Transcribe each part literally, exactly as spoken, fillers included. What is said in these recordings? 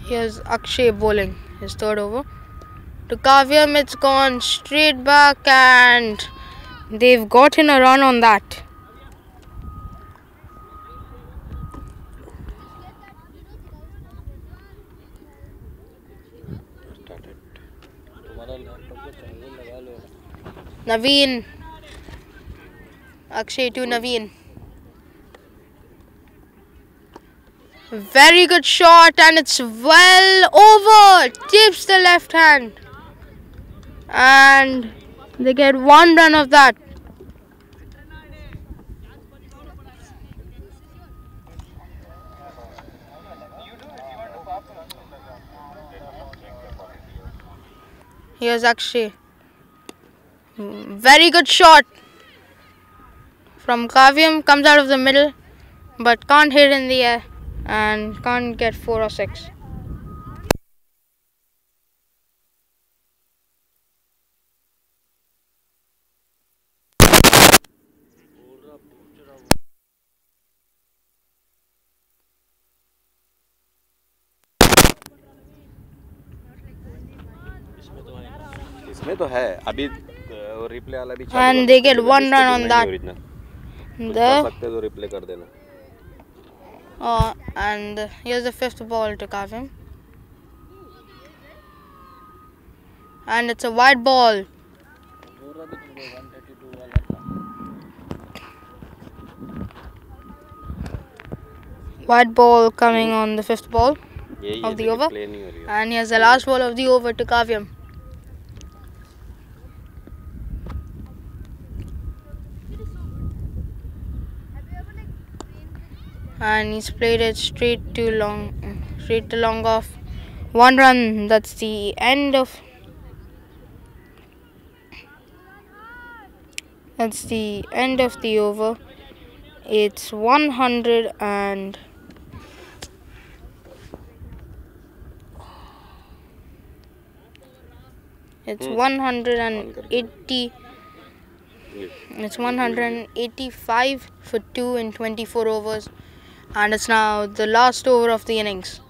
Here's Akshay bowling his third over. To Kavyam, it's gone straight back and they've gotten a run on that. Naveen. Akshay to Naveen. Very good shot and it's well over. Tips the left hand. And they get one run of that. Here's Akshay. Very good shot from Kavyam. Comes out of the middle but can't hit in the air and can't get four or six. इसमें तो है अभी replay वाला भी and they get one run on that. कर सकते तो replay कर देना. Uh, and here's the fifth ball to Kavyam. And it's a wide ball. Wide ball coming on the fifth ball of the over. And here's the last ball of the over to Kavyam. And he's played it straight to long, straight to long off. One run. That's the end of. That's the end of the over. It's one hundred and. It's hmm. one hundred eighty. It's one hundred eighty-five for two in twenty-four overs. And it's now the last over of the innings.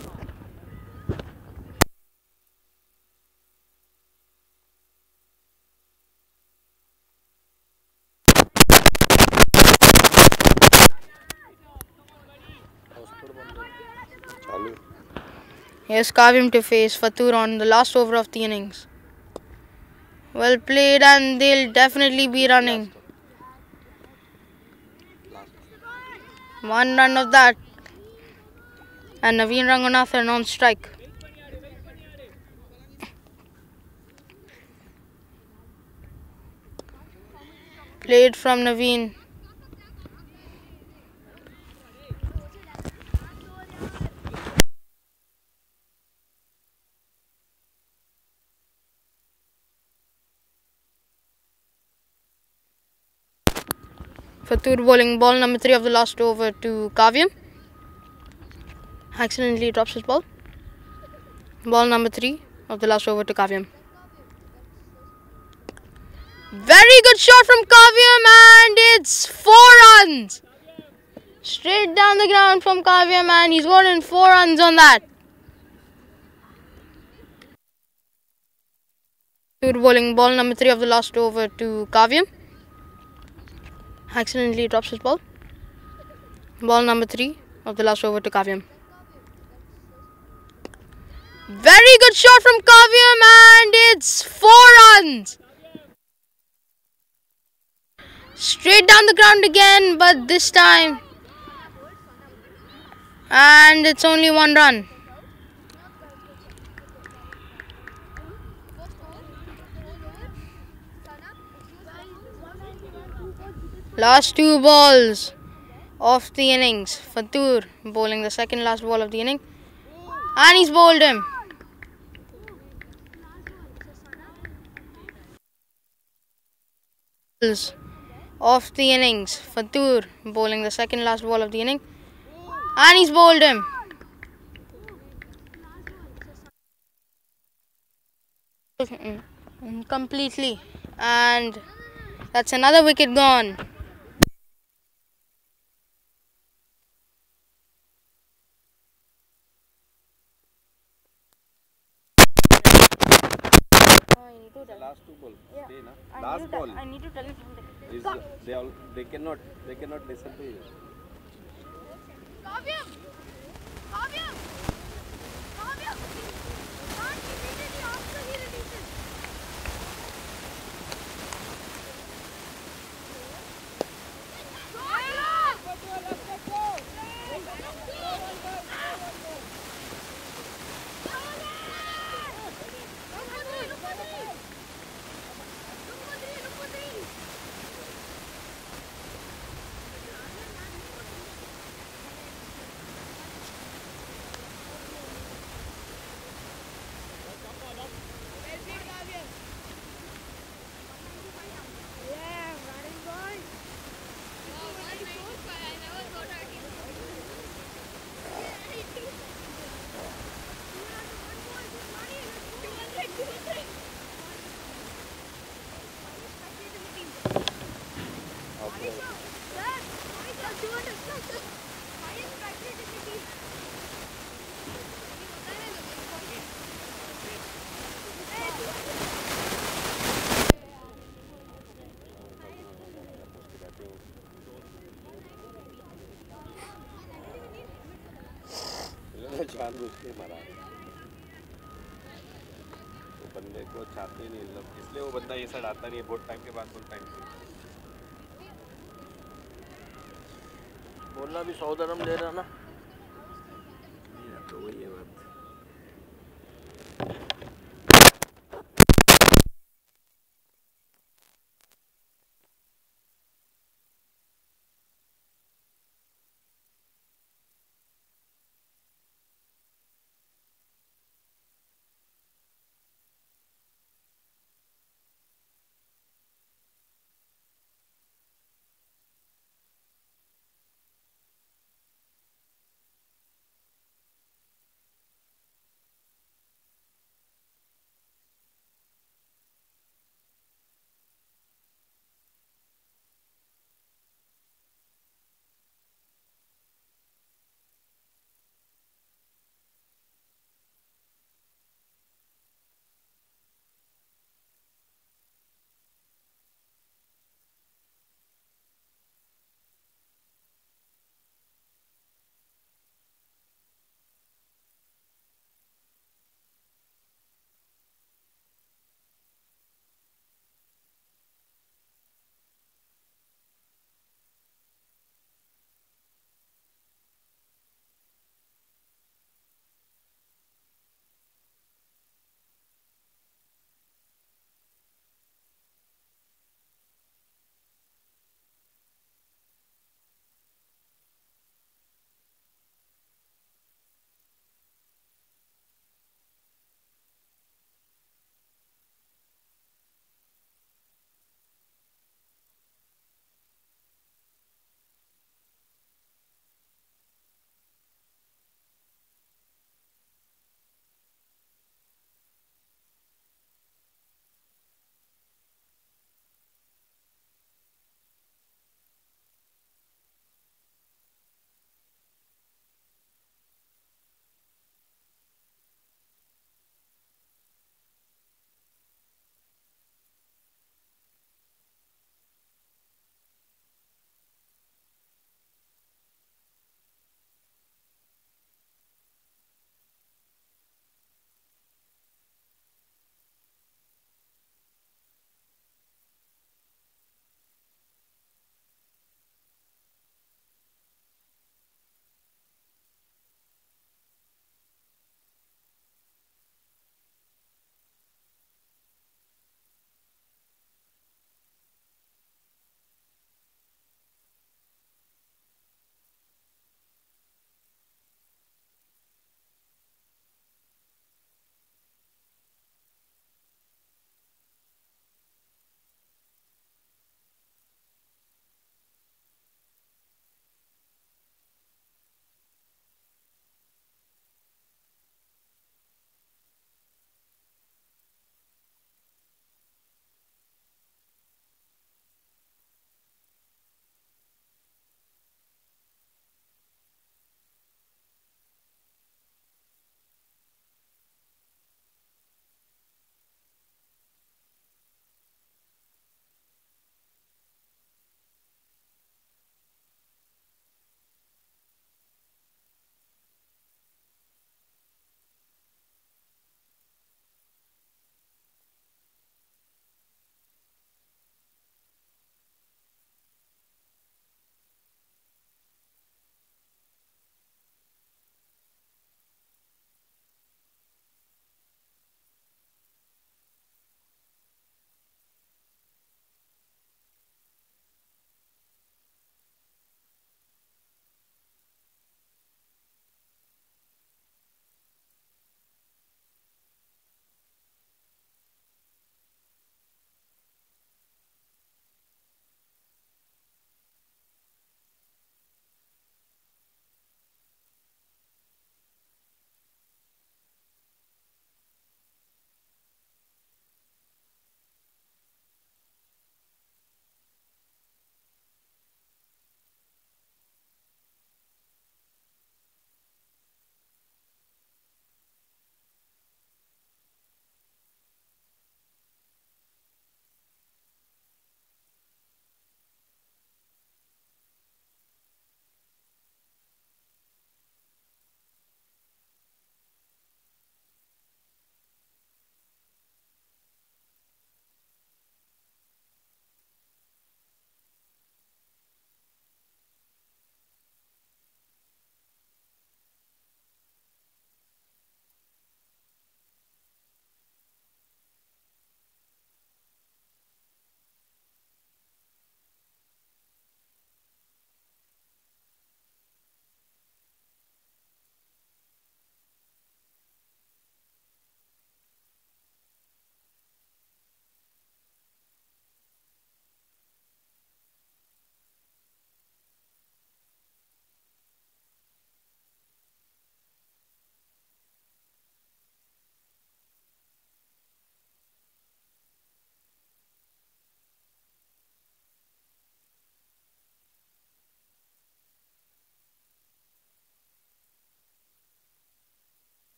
Here's Kavyam to face Fatur on the last over of the innings. Well played and they'll definitely be running. One run of that. And Naveen Ranganathan on strike. Played from Naveen. Fatur bowling ball number three of the last over to Kavyam. Accidentally drops his ball. Ball number three of the last over to Kavyam. Very good shot from Kavyam and it's four runs. Straight down the ground from Kavyam and he's gotten four runs on that. Fatur bowling ball number three of the last over to Kavyam. Accidentally drops his ball. Ball number three of the last over to Kavyam. Very good shot from Kavyam and it's four runs. Straight down the ground again, but this time. And it's only one run. Last two balls of the innings. Fatur bowling the second last ball of the inning. And he's bowled him. Of the innings. Fatur bowling the second last ball of the inning. And he's bowled him. Completely. And that's another wicket gone. two ball. Yeah. Stay na. I Last need to, ball I need to tell him something. is they all they cannot they cannot listen to you. Kavyam! Kavyam! Kavyam! Can't immediately after he releases. जानबूझ के मारा तो बंदे को चाहते नहीं लोग, इसलिए वो बंदा ये साइड आता नहीं है बहुत टाइम के बाद। बहुत टाइम से बोलना भी सौ दरम ले रहा ना। तो वही है बात।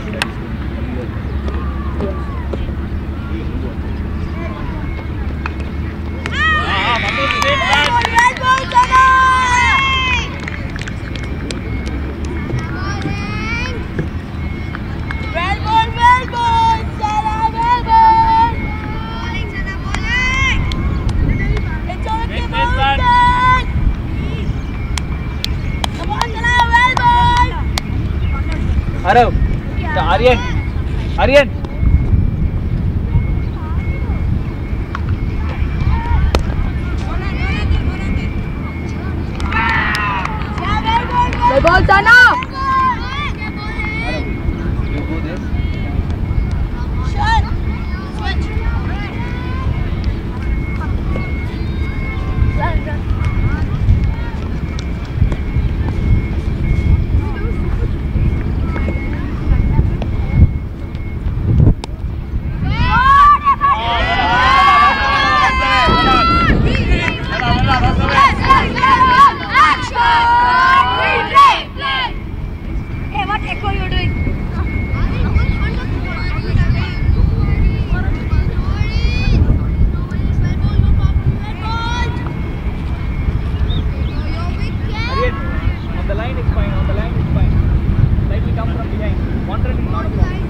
Arav, Aryan, Aryan. Well ball, Sana. Arav, you go this. Shot. Switch. Run, run. Hey, what echo you doing? Aryan, on the line is fine, on the line is fine. Slightly come from behind. One run is not a problem.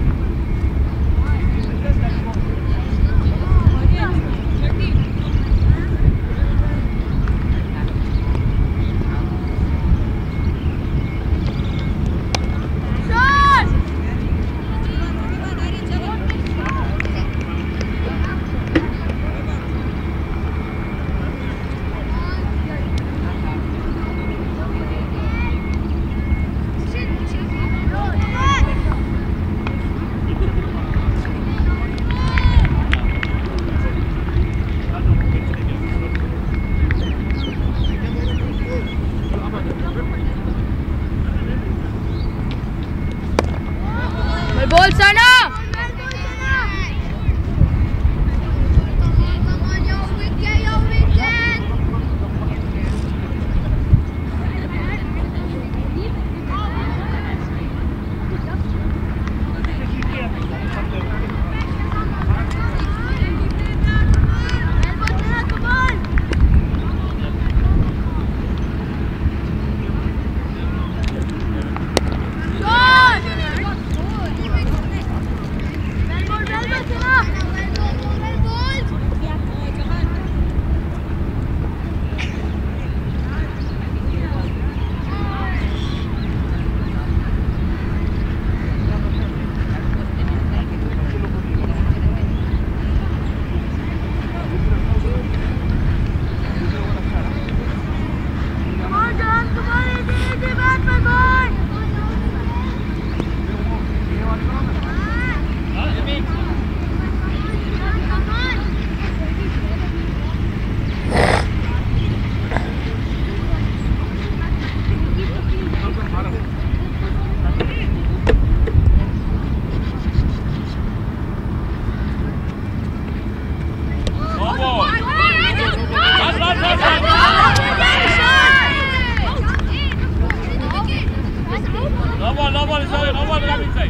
Well ball, Sana. No ball, no ball inside, no ball come inside.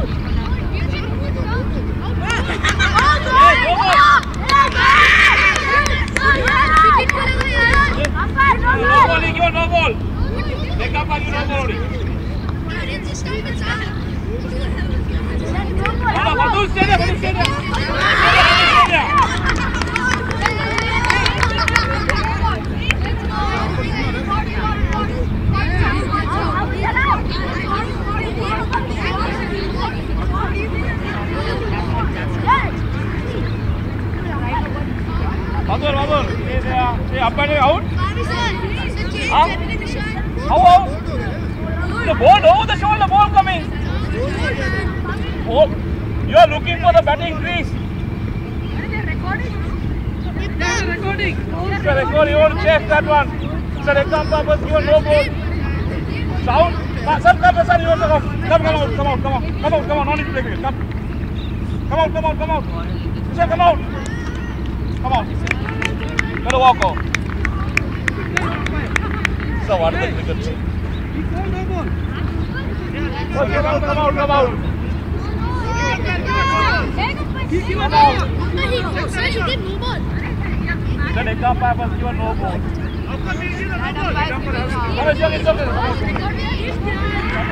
No ball, Igor, no ball. They come back, you no ball only. Hold on, Madhu, stay there, Madhu, stay there. Stay there, Madhur, Madhur, stay there. Stay up and out. Huh? How out? The ball over the shoulder, ball coming. Oh, you are looking for the batting crease. Recording. It's a record, you want to check that one. It's an exam purpose, you want no ball. Sound? Sir, come, sir, you want to come. Come, come out, come out, come out. Come out, come out, no need to take it. Come. Come out, come out, come out. Sir, come out. Come on. Gotta walk out. So what is the cricket? Okay, come out, come out, come out. Come out. Sir, he did no ball. The leg umpire was given no ball. Come on, it's okay, it's okay.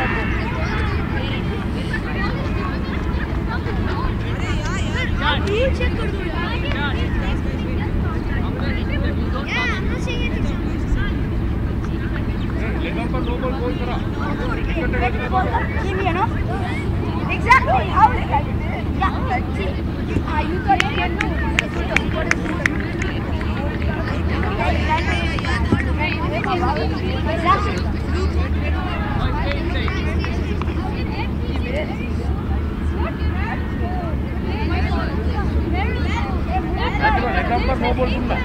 You check कर दो यार. Yeah, I'm not saying anything. Leg umpire no ball goal करा. Give me, you know? Exactly. How did I do it? Yeah. See, uh, you got it. You know. Leg umpire no ball दूँगा.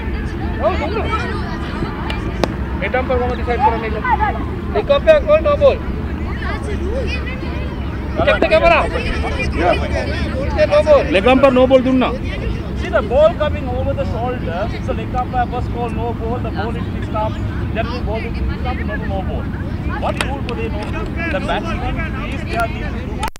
Leg umpire को decide करो नहीं लो. Leg umpire call no ball. Check the camera. Say no ball. Leg umpire no ball दूँगा. See the ball coming over the shoulder. So leg umpire first call no ball. The ball is fixed up. Then the ball is fixed up. No no ball. What rule do they know? The batsman is their need to do.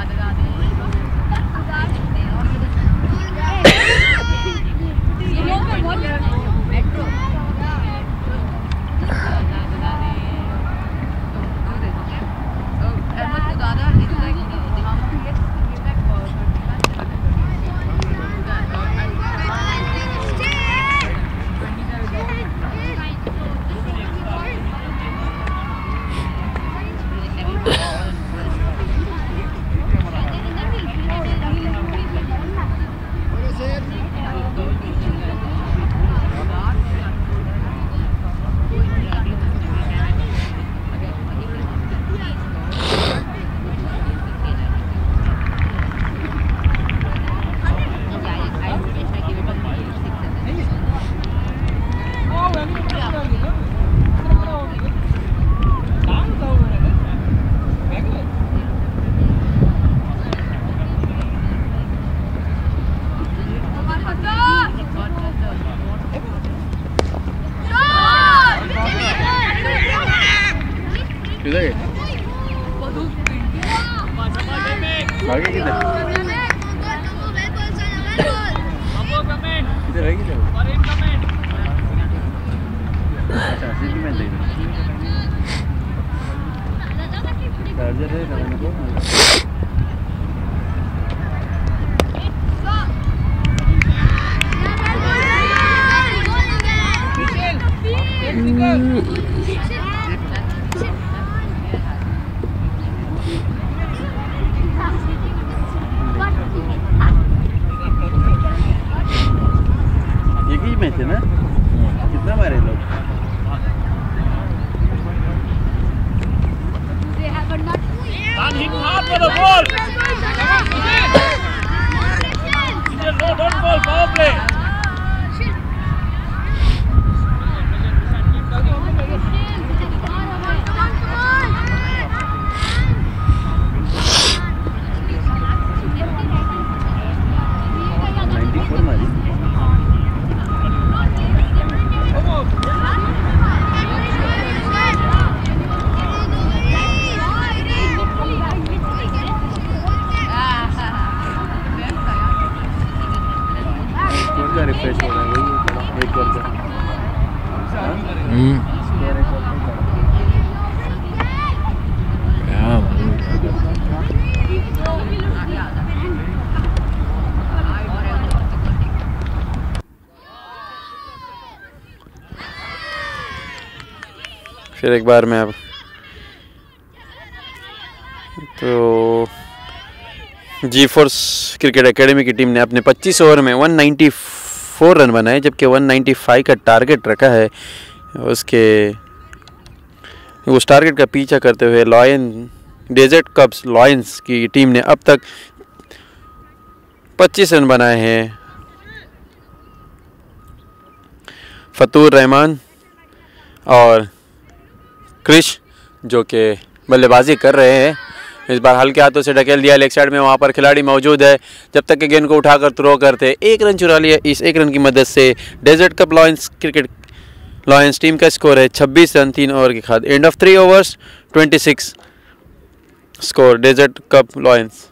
आगे किधर इधर है किधर अच्छा सीधी में दे charger है ना को मैच है ना कितना मारे लोग रिफ्रेश हो रहा है वही एक बार का हम्म फिर एक बार मैं अब तो जी फोर्स क्रिकेट एकेडमी की टीम ने अपने पच्चीस ओवर में एक सौ चौरानवे रन बनाए, जबकि एक सौ पचानवे का टारगेट रखा है। उसके उस टारगेट का पीछा करते हुए लॉयन डेजर्ट कप्स लॉयंस की टीम ने अब तक पच्चीस रन बनाए हैं। फतूर रहमान और क्रिश जो कि बल्लेबाजी कर रहे हैं, इस बार हल्के हाथों से ढकेल दिया लेग साइड में, वहाँ पर खिलाड़ी मौजूद है। जब तक कि गेंद को उठाकर थ्रो करते एक रन चुरा लिया। इस एक रन की मदद से desert cup lions cricket lions team का स्कोर है छब्बीस रन तीन ओवर के बाद। एंड ऑफ थ्री ओवर्स छब्बीस score desert cup lions.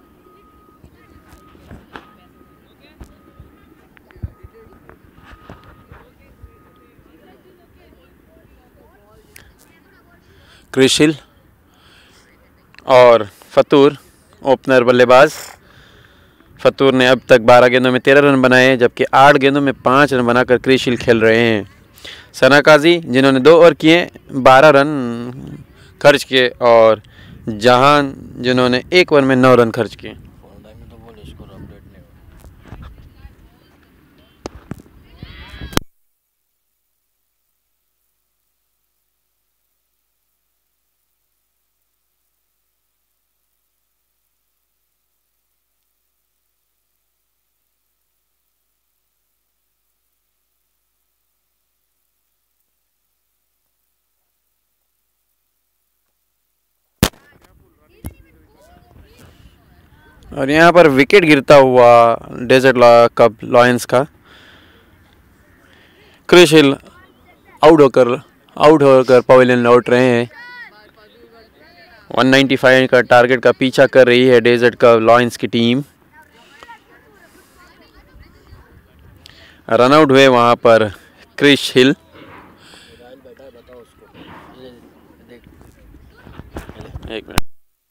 Krishil और फतूर ओपनर बल्लेबाज। फतूर ने अब तक बारह गेंदों में तेरह रन बनाए, जबकि आठ गेंदों में पाँच रन बनाकर क्रिशिल खेल रहे हैं। सना काजी जिन्होंने दो ओवर किए बारह रन खर्च किए, और जहान जिन्होंने एक ओवर में नौ रन खर्च किए। और यहाँ पर विकेट गिरता हुआ डेजर्ट कप लॉयंस का। क्रिश हिल आउट होकर आउट होकर पवेलियन लौट रहे हैं। वन नाइन्टी फाइव का टारगेट का पीछा कर रही है डेजर्ट कर्व लॉयंस की टीम। रन आउट हुए वहाँ पर क्रिश हिल। एक मिनट।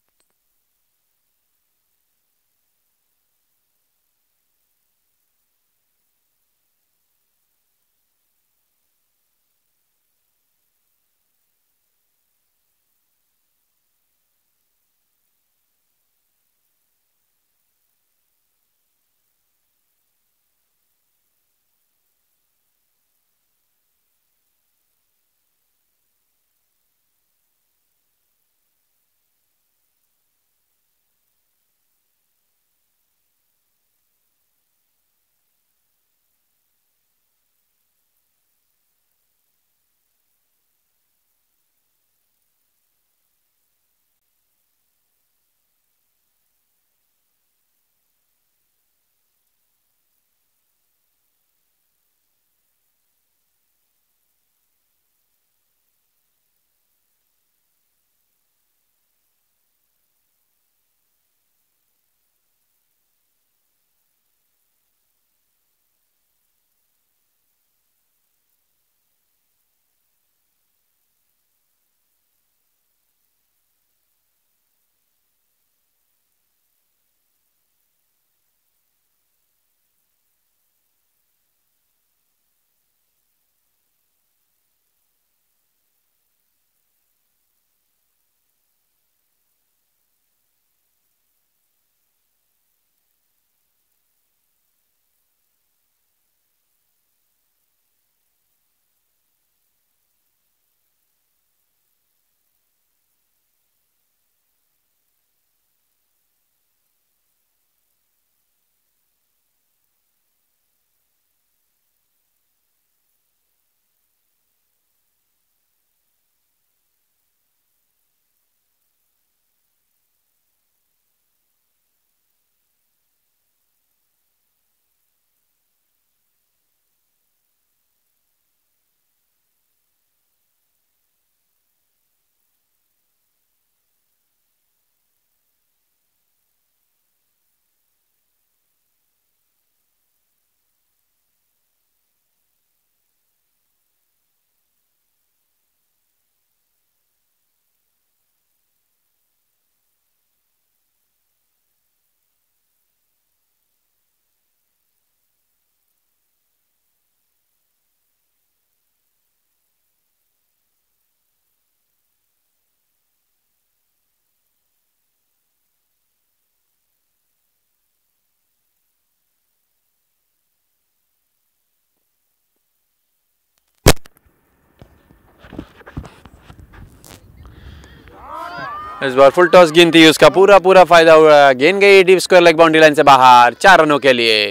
इस बार फुल टॉस गेंद थी, उसका पूरा पूरा फायदा हुआ। गेंद गई deep square leg boundary line से बाहर, चार रनों के लिए।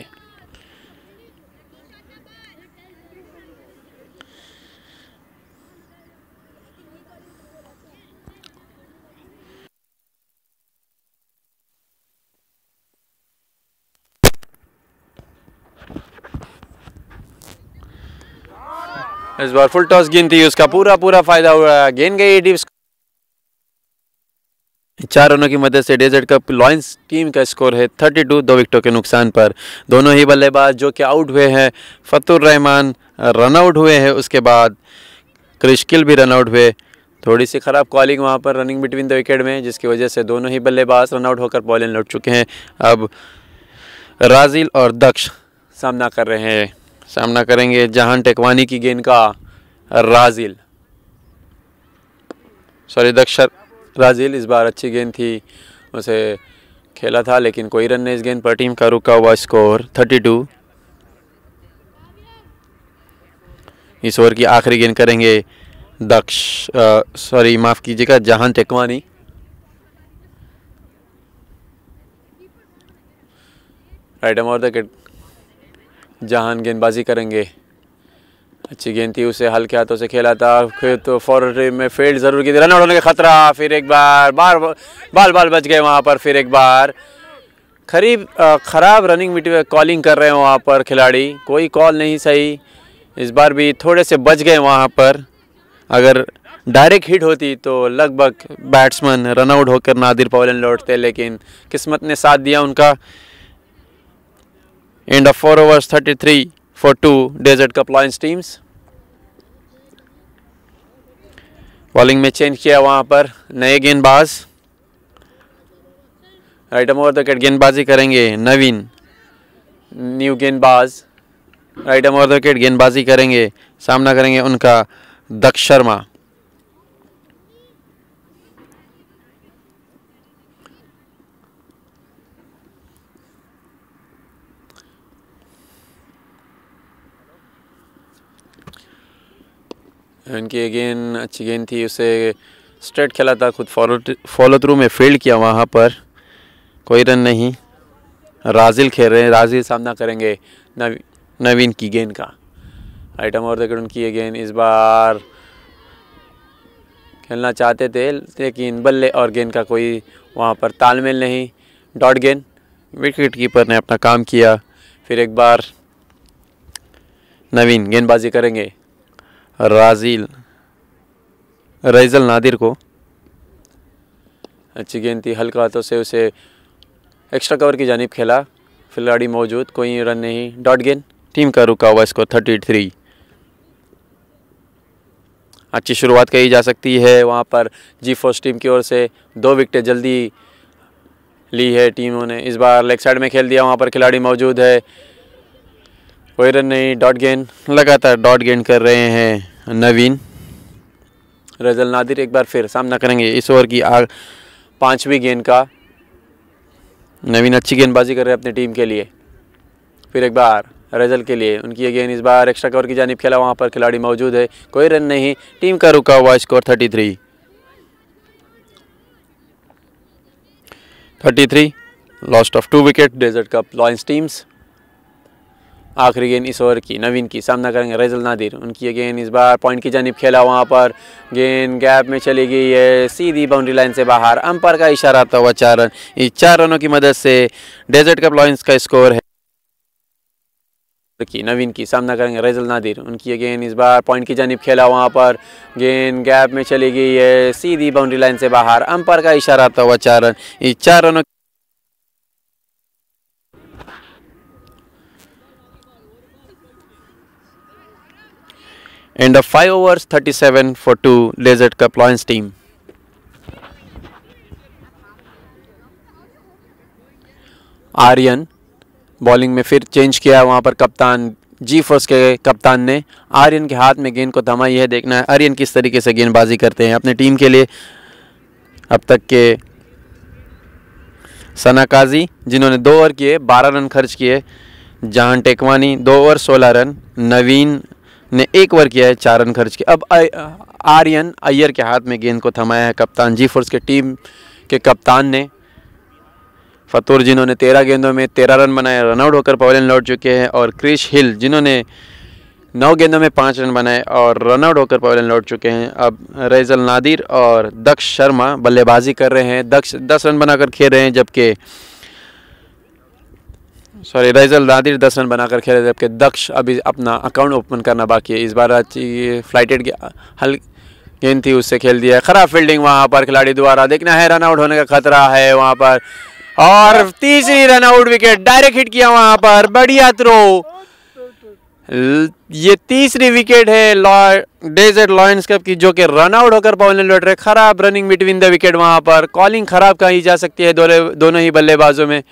इस बार फुल टॉस गेंद थी, उसका पूरा पूरा फायदा हुआ। गेंद गई डीप। चार रनों की मदद से डेजर्ट कप लॉयंस टीम का स्कोर है थर्टी टू, दो विकेटों के नुकसान पर। दोनों ही बल्लेबाज जो कि आउट हुए हैं, फतुर रहमान रन आउट हुए हैं, उसके बाद क्रिश गिल भी रन आउट हुए। थोड़ी सी ख़राब कॉलिंग वहाँ पर रनिंग बिटवीन द विकेट में, जिसकी वजह से दोनों ही बल्लेबाज रन आउट होकर बॉलिंग लौट चुके हैं। अब राजिल और दक्ष सामना कर रहे हैं, सामना करेंगे जहान टेकवानी की गेंद का। राजिल सॉरी दक्ष राजिल इस बार अच्छी गेंद थी, उसे खेला था, लेकिन कोई रन नहीं इस गेंद पर। टीम का रुका हुआ स्कोर थर्टी टू। इस ओवर की आखिरी गेंद करेंगे दक्ष सॉरी माफ़ कीजिएगा Jahan Tekwani. Right arm over the wicket, Jahan गेंदबाजी करेंगे। अच्छी गेंद थी, उसे हल्के हाथों से खेला था, फिर तो फॉरवर्ड में फील्ड जरूर की थी। रन आउट होने का खतरा, फिर एक बार बार बाल बाल बच गए वहाँ पर। फिर एक बार खरीब ख़राब रनिंग कॉलिंग कर रहे हैं वहाँ पर खिलाड़ी, कोई कॉल नहीं सही। इस बार भी थोड़े से बच गए वहाँ पर। अगर डायरेक्ट हिट होती तो लगभग बैट्समैन रन आउट होकर नादिर पवेलियन लौटते, लेकिन किस्मत ने साथ दिया उनका। End of four overs thirty three for two desert cup lions teams. Bowling में चेंज किया वहाँ पर नए गेंदबाज, राइट ओवर द विकेट गेंदबाजी करेंगे नवीन। न्यू गेंदबाज राइट ओवर द विकेट गेंदबाजी करेंगे, सामना करेंगे उनका दक्ष शर्मा। इनकी गेंद अच्छी गेंद थी, उसे स्ट्रेट खेला था, खुद फॉलो फॉलो थ्रू में फील्ड किया, वहाँ पर कोई रन नहीं। राजिल खेल रहे हैं, राजिल सामना करेंगे नवी, नवीन की गेंद का। आइटम और देखकर उनकी ये गेंद इस बार खेलना चाहते थे, लेकिन बल्ले और गेंद का कोई वहाँ पर तालमेल नहीं। डॉट गेंद, विकेट कीपर ने अपना काम किया। फिर एक बार नवीन गेंदबाजी करेंगे राजिल रईजल नादिर को। अच्छी गेंद थी, हल्का हाथों से उसे एक्स्ट्रा कवर की जानिब खेला, खिलाड़ी मौजूद, कोई रन नहीं। डॉट गेंद, टीम का रुका हुआ स्कोर थर्टी थ्री। अच्छी शुरुआत कही जा सकती है वहाँ पर जी फोर्स टीम की ओर से। दो विकेटें जल्दी ली है टीमों ने। इस बार लेग साइड में खेल दिया, वहाँ पर खिलाड़ी मौजूद है, कोई रन नहीं। डॉट गेंद, लगातार डॉट गेंद कर रहे हैं नवीन। रईजल नादिर एक बार फिर सामना करेंगे इस ओवर की आग पाँचवीं गेंद का। नवीन अच्छी गेंदबाजी कर रहे हैं अपनी टीम के लिए। फिर एक बार रईजल के लिए, उनकी ये गेंद इस बार एक्स्ट्रा कवर की जानिब खेला, वहाँ पर खिलाड़ी मौजूद है, कोई रन नहीं। टीम का रुका हुआ score thirty three. Thirty three, lost of two wicket desert cup lions teams. आखिरी गेंद इस ओवर की नवीन की, सामना करेंगे रईजल नादिर। उनकी ये गेंद इस बार पॉइंट की जानिब खेला, वहाँ पर गेंद गैप में चली गई है, सीधी बाउंड्री लाइन से बाहर। अंपायर का इशारा आता हुआ चार रन। इस चार रनों की मदद से डेजर्ट कप लॉयंस का स्कोर है की नवीन की, सामना करेंगे रईजल नादिर। उनकी ये गेंद इस बार पॉइंट की जानिब खेला, वहाँ पर गेंद गैप में चली गई है, सीधी बाउंड्री लाइन से बाहर। अंपायर का इशारा आता हुआ चार रन। इस चार रनों End of five overs, thirty-seven for two, Desert Cup Lions team. Aryan bowling में फिर चेंज किया, वहाँ पर कप्तान जी फोर्स के कप्तान ने आर्यन के हाथ में गेंद को थमाई है। देखना है आर्यन किस तरीके से गेंदबाजी करते हैं अपनी टीम के लिए। अब तक के सना काजी जिन्होंने दो ओवर किए, बारह रन खर्च किए। जहान टेकवानी दो ओवर सोलह रन। नवीन ने एक ओवर किया है, चार रन खर्च किए। अब आर्यन अय्यर के हाथ में गेंद को थमाया है कप्तान जी फोर्स के टीम के कप्तान ने। फतूर जिन्होंने तेरह गेंदों में तेरह रन बनाए, रन आउट होकर पवेलियन लौट चुके हैं। और क्रिश हिल जिन्होंने नौ गेंदों में पाँच रन बनाए और रन आउट होकर पवेलियन लौट चुके हैं। अब रईजल नादिर और दक्ष शर्मा बल्लेबाजी कर रहे हैं। दक्ष दस रन बनाकर खेल रहे हैं, जबकि सॉरी रईजल नादिर दस रन बनाकर खेले, जबकि दक्ष अभी अपना अकाउंट ओपन करना बाकी है। इस बार अच्छी फ्लाइटेड हल गेंद थी, उससे खेल दिया। खराब फील्डिंग वहाँ पर खिलाड़ी द्वारा। देखना है रन आउट होने का खतरा है वहाँ पर। और तीसरी run out wicket, direct hit किया वहाँ पर, बढ़िया थ्रो। ये तीसरी विकेट है डेजर्ट लॉयंस कप की, जो कि रन आउट होकर पवेलियन लौट रहे। खराब रनिंग बिटवीन द विकेट, वहाँ पर कॉलिंग खराब कही जा सकती है दोनों दोनों ही बल्लेबाजों में।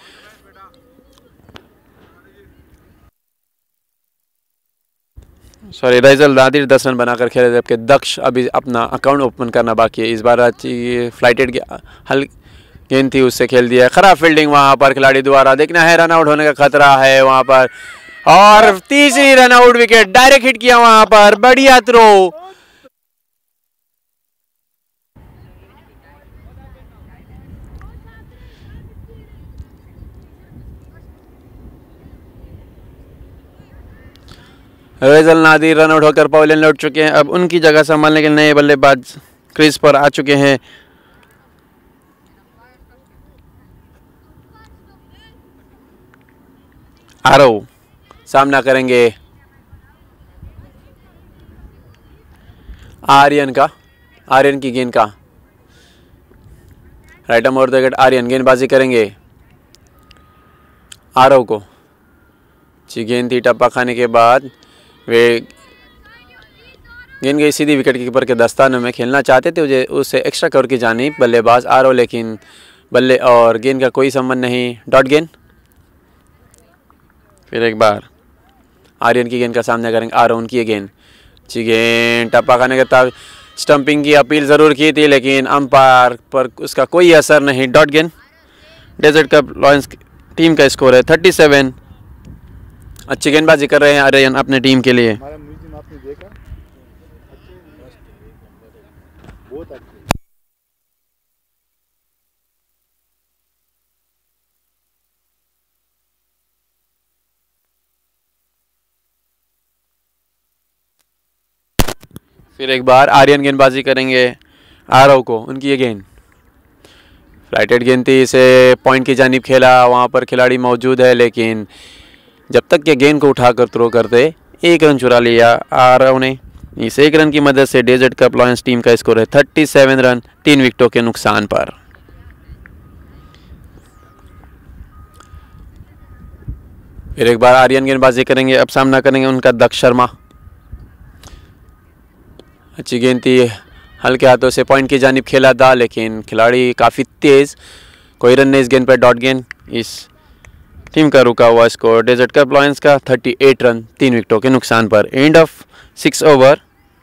सॉरी रईजल नादिर दस रन बनाकर खेले, जबकि दक्ष अभी अपना अकाउंट ओपन करना बाकी है। इस बार अच्छी फ्लाइटेड हल गेंद थी, उससे खेल दिया। खराब फील्डिंग वहाँ पर खिलाड़ी द्वारा। देखना है रन आउट होने का खतरा है वहाँ पर। और तीसरी run out wicket, direct hit किया वहाँ पर, बढ़िया throw. Raizal Nadir run out होकर पवेलियन लौट चुके हैं। अब उनकी जगह संभालने के नए बल्लेबाज क्रीज पर आ चुके हैं। आरव सामना करेंगे आर्यन का। आर्यन की गेंद का, right arm over the wicket, Aryan गेंदबाजी करेंगे आरव को। अच्छी गेंद थी, टप्पा खाने के बाद वे गेंद गई सीधी विकेट कीपर के दस्तानों में। खेलना चाहते थे उसे उससे एक्स्ट्रा कवर की जानिब बल्लेबाज आरव, लेकिन बल्ले और गेंद का कोई संबंध नहीं, डॉट गेंद। फिर एक बार आर्यन की गेंद का सामना करेंगे आरव, उनकी गेंद, अच्छी गेंद, टप्पा खाने के तक स्टंपिंग की अपील ज़रूर की थी लेकिन अंपायर पर उसका कोई असर नहीं, डॉट गेंद। डेजर्ट कप लॉयंस टीम का स्कोर है थर्टी सेवन। अच्छी गेंदबाजी कर रहे हैं आर्यन अपने टीम के लिए। हमारा म्यूजियम आपने देखा, बहुत अच्छे। फिर एक बार आर्यन गेंदबाजी करेंगे आरव को, उनकी ये गेंद राइटेड गेंद थी, इसे पॉइंट की जानिब खेला, वहाँ पर खिलाड़ी मौजूद है लेकिन जब तक के गेंद को उठाकर थ्रो करते एक रन चुरा लिया आरव ने। इस एक रन की मदद से डेजर्ट कप लॉयंस टीम का स्कोर है थर्टी सेवन रन, तीन विकेटों के नुकसान पर। फिर एक बार आर्यन गेंदबाजी करेंगे, अब सामना करेंगे उनका दक्ष शर्मा। अच्छी गेंद थी, हल्के हाथों से पॉइंट की जानिब खेला था लेकिन खिलाड़ी काफ़ी तेज़, कोई रन नहीं इस गेंद पर, डॉट गेंद। इस टीम का रुका हुआ स्कोर डेजर्ट कप लॉयंस का थर्टी एट रन, तीन विकेटों के नुकसान पर। End of six over,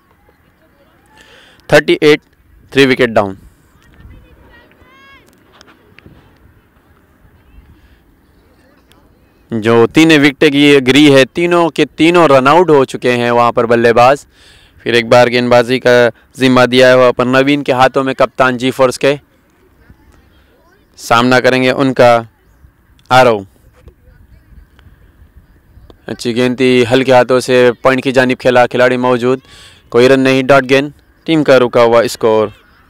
thirty eight, three wicket down. जो तीन विकेट की गिरी है, तीनों के तीनों रन आउट हो चुके हैं वहाँ पर बल्लेबाज। फिर एक बार गेंदबाजी का जिम्मा दिया है वहाँ पर नवीन के हाथों में, कप्तान जी फोर्स के। सामना करेंगे उनका आरव। अच्छी गेंद थी, हल्के हाथों से पॉइंट की जानिब खेला, खिलाड़ी मौजूद, कोई रन नहीं, डॉट गेंद। टीम का रुका हुआ score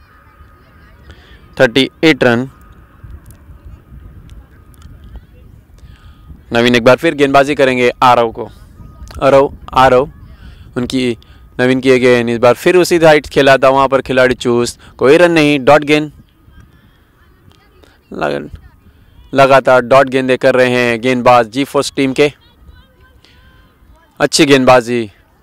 thirty eight run. Naveen एक बार फिर गेंदबाजी करेंगे आरव को, आरव आरव उनकी नवीन की गेंद, इस बार फिर उसी साइड खेला था, वहाँ पर खिलाड़ी चूस, कोई रन नहीं, डॉट गेंद। लगातार डॉट गेंदें कर रहे हैं गेंदबाज जी फोर्स टीम के। अच्छी गेंदबाजी।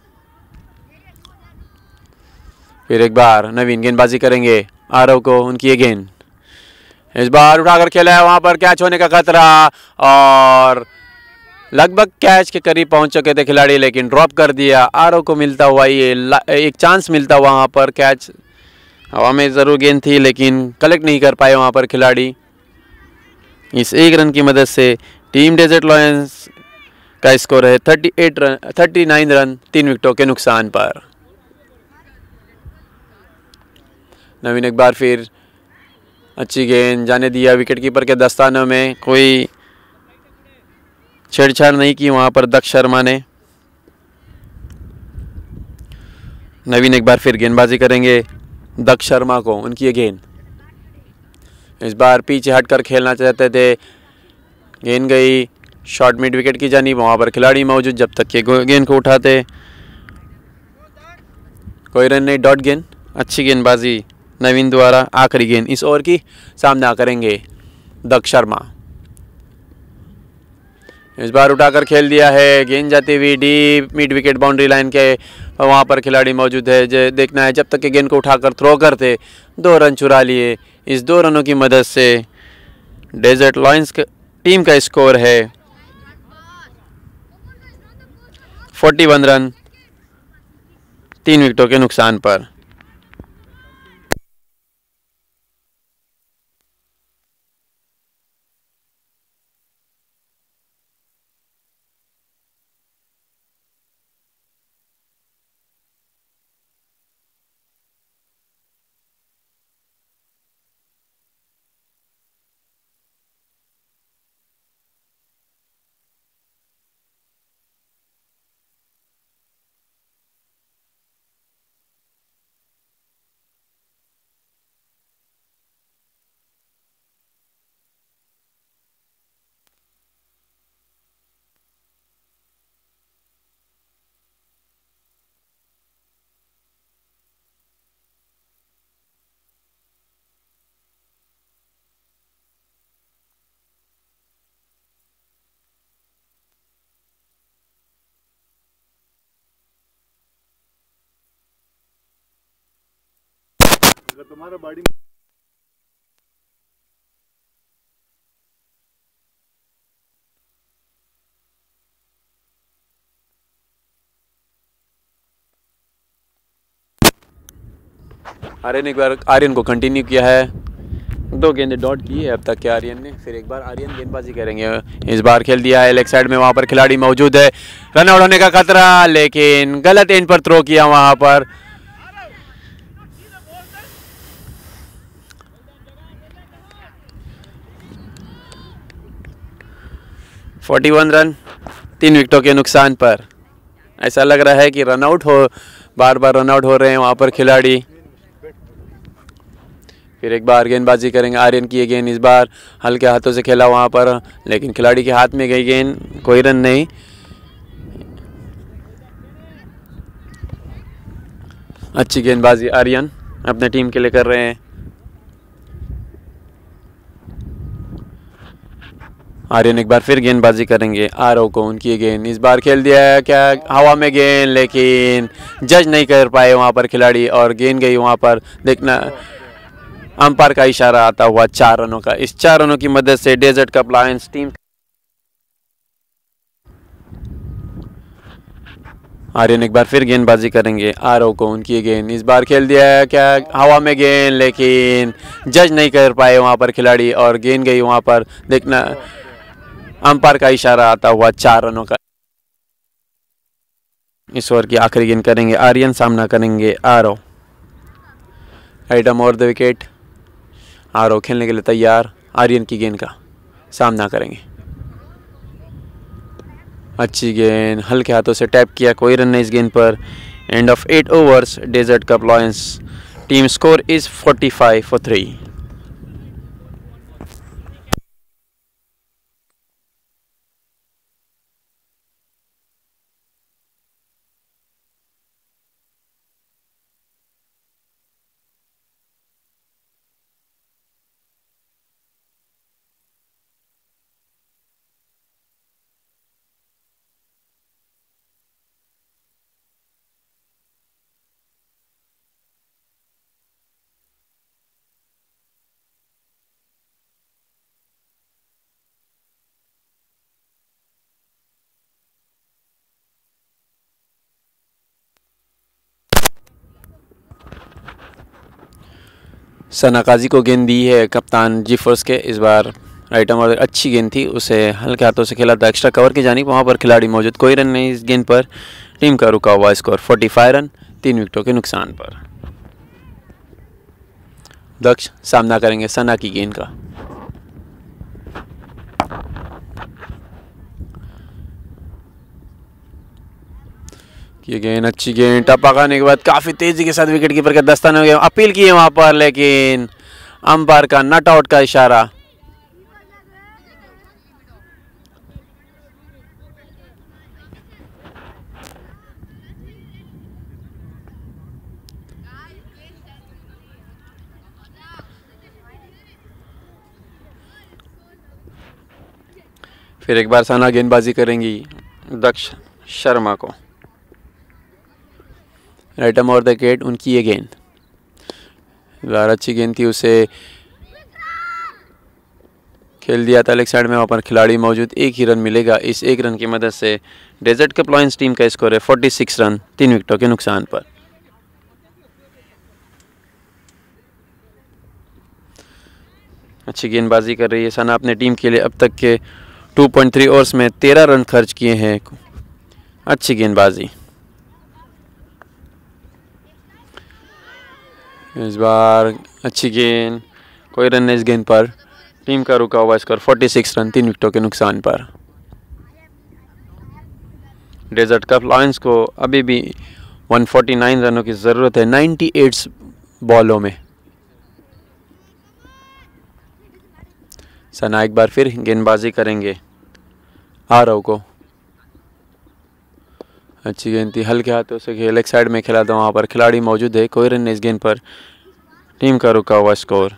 फिर एक बार नवीन गेंदबाजी करेंगे आरव को, उनकी ये गेंद, इस बार उठाकर खेला है, वहाँ पर कैच होने का खतरा और लगभग कैच के करीब पहुंच चुके थे खिलाड़ी लेकिन ड्रॉप कर दिया। आरव को मिलता हुआ ये एक चांस मिलता हुआ, वहाँ पर कैच हवा में ज़रूर गेंद थी लेकिन कलेक्ट नहीं कर पाए वहाँ पर खिलाड़ी। इस एक रन की मदद से टीम डेजर्ट लॉयंस का स्कोर है thirty eight run, thirty nine run, तीन विकेटों के नुकसान पर। नवीन एक बार फिर अच्छी गेंद, जाने दिया विकेट कीपर के दस्तानों में, कोई छेड़छाड़ नहीं की वहाँ पर दक्ष शर्मा ने। नवीन एक बार फिर गेंदबाजी करेंगे दक्ष शर्मा को, उनकी ये गेंद, इस बार पीछे हटकर खेलना चाहते थे, गेंद गई शॉर्ट मिड विकेट की जानिब, वहाँ पर खिलाड़ी मौजूद, जब तक के गेंद को उठाते कोई रन नहीं, डॉट गेंद। अच्छी गेंदबाजी नवीन द्वारा, आखिरी गेंद इस ओवर की, सामना करेंगे दक्ष शर्मा। इस बार उठाकर खेल दिया है, गेंद जाती हुई deep mid wicket boundary line के, वहाँ पर खिलाड़ी मौजूद है, जो देखना है जब तक कि गेंद को उठाकर थ्रो करते, दो रन चुरा लिए। इस दो रनों की मदद से डेजर्ट लॉयंस टीम का स्कोर है फोर्टी वन रन, तीन विकेटों के नुकसान पर। अगर तुम्हारा बॉडी आर्यन एक बार आर्यन को कंटिन्यू किया है, दो गेंदें डॉट की है अब तक के आर्यन ने। फिर एक बार आर्यन गेंदबाजी करेंगे। इस बार खेल दिया है लेग साइड में, वहाँ पर खिलाड़ी मौजूद है, रन आउट होने का खतरा, लेकिन गलत एंड पर थ्रो किया वहाँ पर। इकतालीस रन तीन विकेटों के नुकसान पर। ऐसा लग रहा है कि रन आउट हो, बार बार रन आउट हो रहे हैं वहाँ पर खिलाड़ी। फिर एक बार गेंदबाजी करेंगे। आर्यन की ये गेंद इस बार हल्के हाथों से खेला वहाँ पर, लेकिन खिलाड़ी के हाथ में गई गेंद, कोई रन नहीं। अच्छी गेंदबाजी आर्यन अपने टीम के लिए कर रहे हैं। आर्यन एक बार फिर गेंदबाजी करेंगे। आरव को उनकी ये गेंद इस बार खेल दिया है क्या हवा में गेंद, लेकिन जज नहीं कर पाए वहाँ पर खिलाड़ी और गेंद गई वहाँ पर। देखना अंपायर का इशारा आता हुआ चार रनों का। इस चार रनों की मदद से desert cup lions team. Aryan एक बार फिर गेंदबाजी करेंगे। आरव को उनकी गेंद इस बार खेल दिया है क्या हवा में गेंद, लेकिन जज नहीं कर पाए वहाँ पर खिलाड़ी और गेंद गई वहाँ पर। देखना अंपायर का इशारा आता हुआ चार रनों का। इस ओवर की आखिरी गेंद करेंगे आर्यन, सामना करेंगे Aarav. Item over the wicket. Aarav खेलने के लिए तैयार, आर्यन की गेंद का सामना करेंगे। अच्छी गेंद हल्के हाथों से टैप किया, कोई रन नहीं इस गेंद पर। End of eight overs, desert cup lions team score is forty five for three. Sana Kazi को गेंद दी है कप्तान जीफर्स के। इस बार राइट आर्म और अच्छी गेंद थी, उसे हल्के हाथों से खेला था एक्स्ट्रा कवर की जानिब, वहाँ पर खिलाड़ी मौजूद, कोई रन नहीं इस गेंद पर। टीम का रुका हुआ स्कोर पैंतालीस रन तीन विकेटों के नुकसान पर। दक्ष सामना करेंगे सना की गेंद का। ये गेंद अच्छी गेंद, टप्पा खाने के बाद काफी तेजी के साथ विकेट कीपर का दस्ताने हो गया। अपील की है वहां पर, लेकिन अंपायर का नॉट आउट का इशारा। फिर एक बार सना गेंदबाजी करेंगी दक्ष शर्मा को। Right arm over the wicket, उनकी ये गेंद बार अच्छी गेंद थी, उसे खेल दिया था लेग साइड में, वहाँ पर खिलाड़ी मौजूद, एक ही रन मिलेगा। इस एक रन की मदद से डेजर्ट कप लायंस टीम का स्कोर है छियालीस रन तीन विकेटों के नुकसान पर। अच्छी गेंदबाजी कर रही है सना अपने टीम के लिए। अब तक के टू पॉइंट थ्री ओवर्स में तेरह रन खर्च किए हैं। अच्छी गेंदबाजी। इस बार अच्छी गेंद, कोई रन नहीं इस गेंद पर। टीम का रुका हुआ स्कोर छियालीस रन तीन विकेटों के नुकसान पर। डेजर्ट कप लायंस को अभी भी एक सौ उनचास रनों की ज़रूरत है अट्ठानवे बॉलों में। सना एक बार फिर गेंदबाजी करेंगे आरव को। अच्छी गेंद थी, हल्के हाथों से खेल लेग साइड में खेला था, वहाँ पर खिलाड़ी मौजूद है, कोई रन नहीं इस गेंद पर। टीम का रुका हुआ score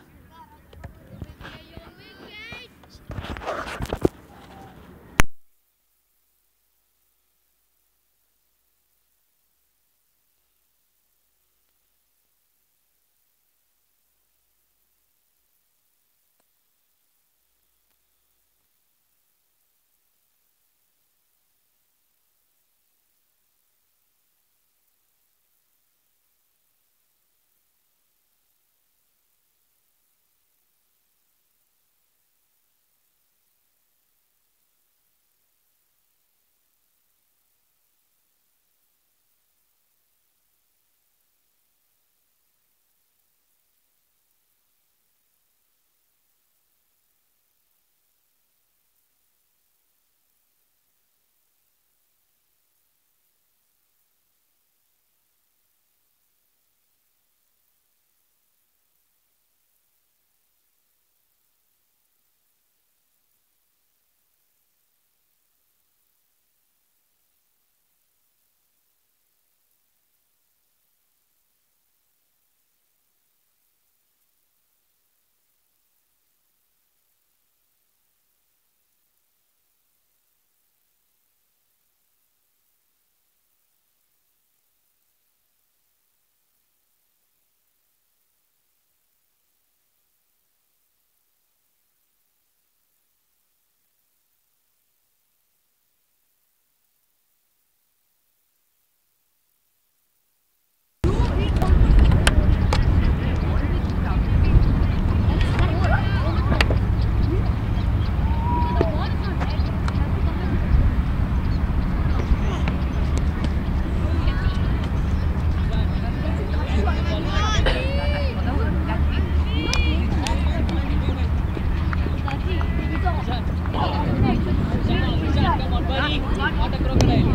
snake, not a crocodile.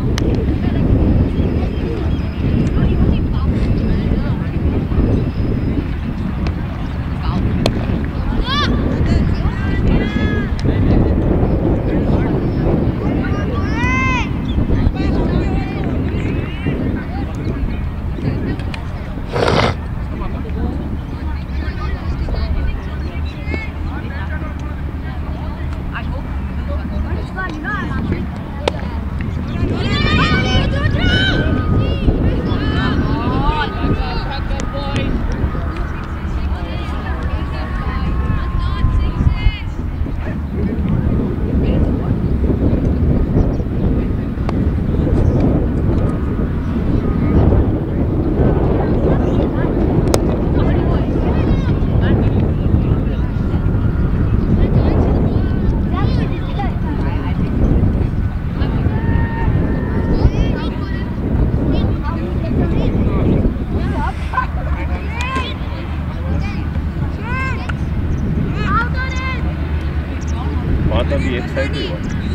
बात अभी एक साइड ही हुआ।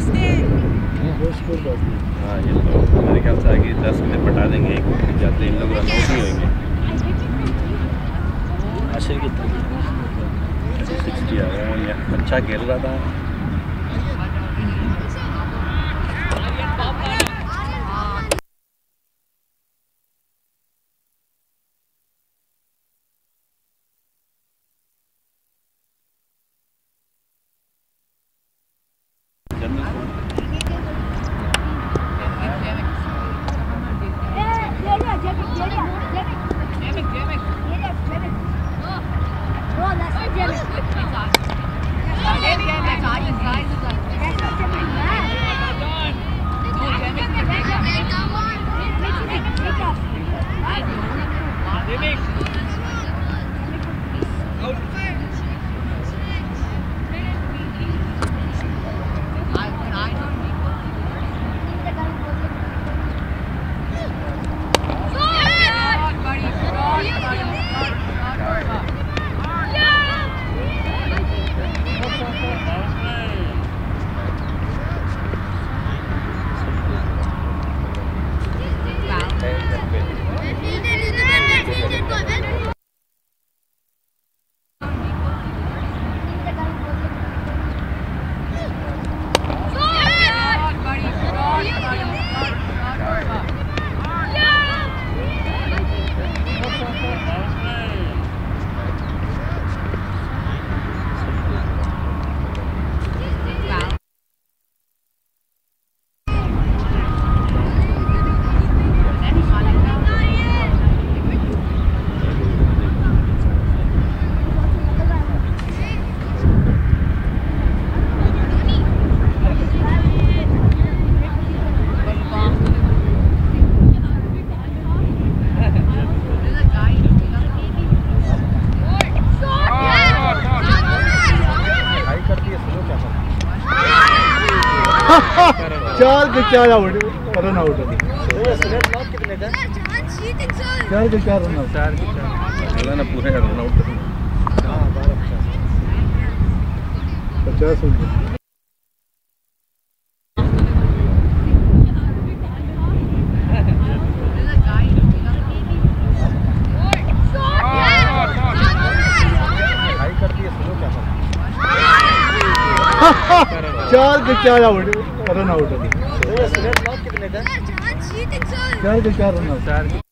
हाँ ये तो मेरे ख्याल से आगे दस मिनट बता देंगे, एक मिनट जाते इन लोग रन आउट ही होंगे। आशिर कितना सिक्सटी आ गया या अच्छा खेल रहा था। चार के चार आउट रन आउट चार के चार रन आउट चार के चार ना पूरे रन आउट पचास हो गए। चार के चार आउट रन आउट चार के चार रन आउट चार के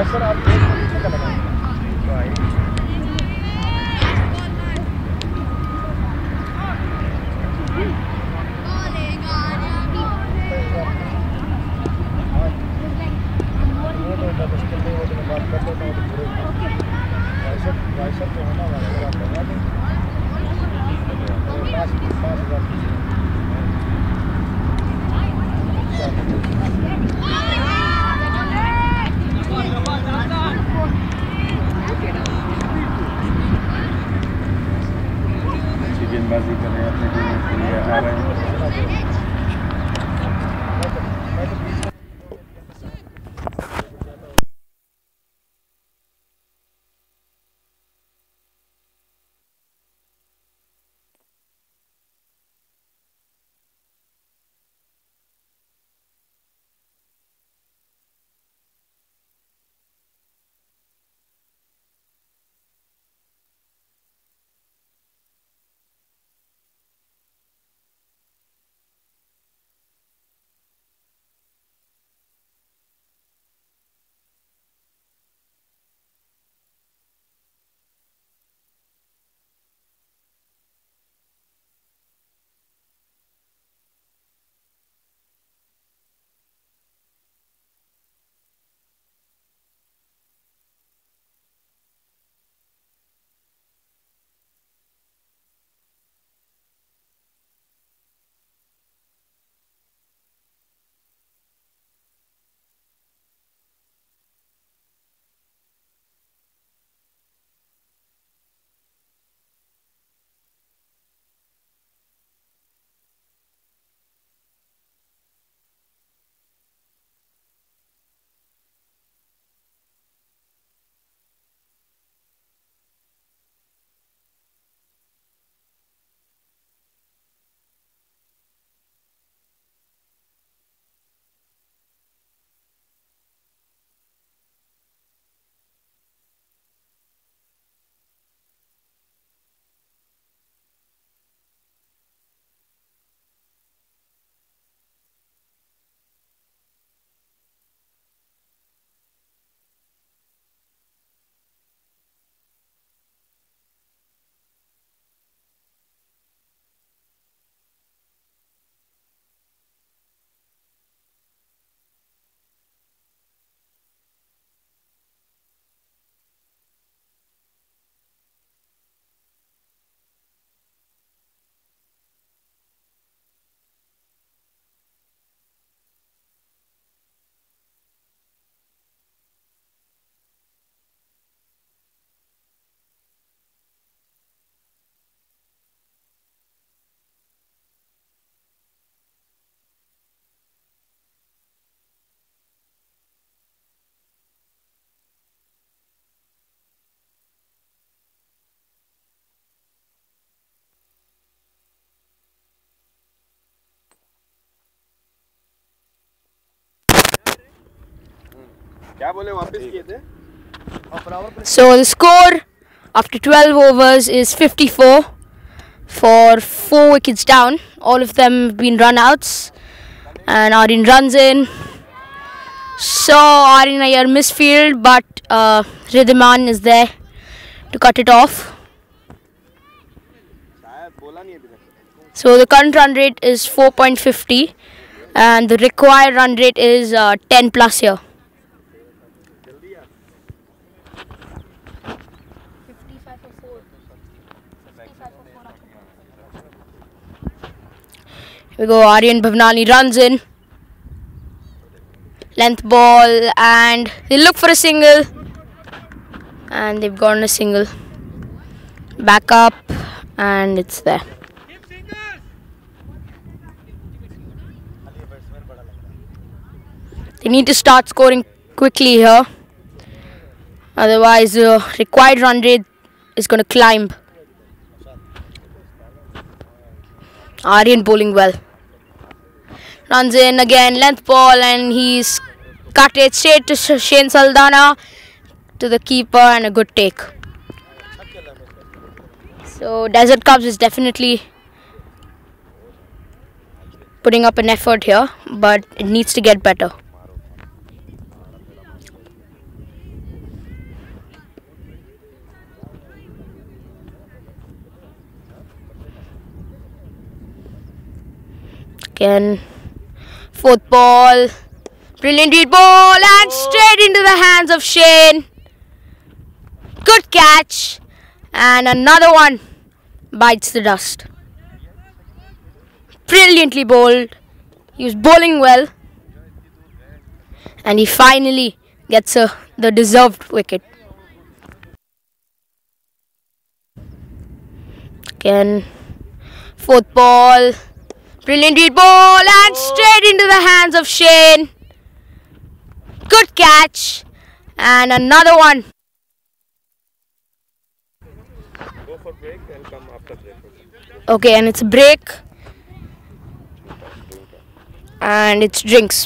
सर आप एक पीछे का लगाएंगे गेंदबाजी कर रहे हैं अपने टीम के लिए आ रहे हैं क्या बोले वापस किए थे So the score after twelve overs is fifty-four for four wickets down. All of them have been run outs, and Aryan runs in. So Aryan Iyer misfield, but uh, Ridhiman is there to cut it off. So the current run rate is four point five zero, and the required run rate is uh, ten plus here. We go, Aryan Bhavnani runs in. Length ball, and they look for a single. And they've gotten a single. Back up, and it's there. They need to start scoring quickly here. Otherwise, the uh, required run rate is going to climb. Aryan bowling well. Runs in again, length ball, and he's cut it straight to Shane Saldana, to the keeper, and a good take. So Desert Cubs is definitely putting up an effort here, but it needs to get better. Again, fourth ball. Brilliant read ball and straight into the hands of Shane. Good catch. And another one bites the dust. Brilliantly bowled. He was bowling well. And he finally gets a, the deserved wicket. Again, fourth ball. Brilliant read ball and straight into the hands of Shane. Good catch. And another one. Go for break and come after break. Okay, and it's a break. And it's drinks.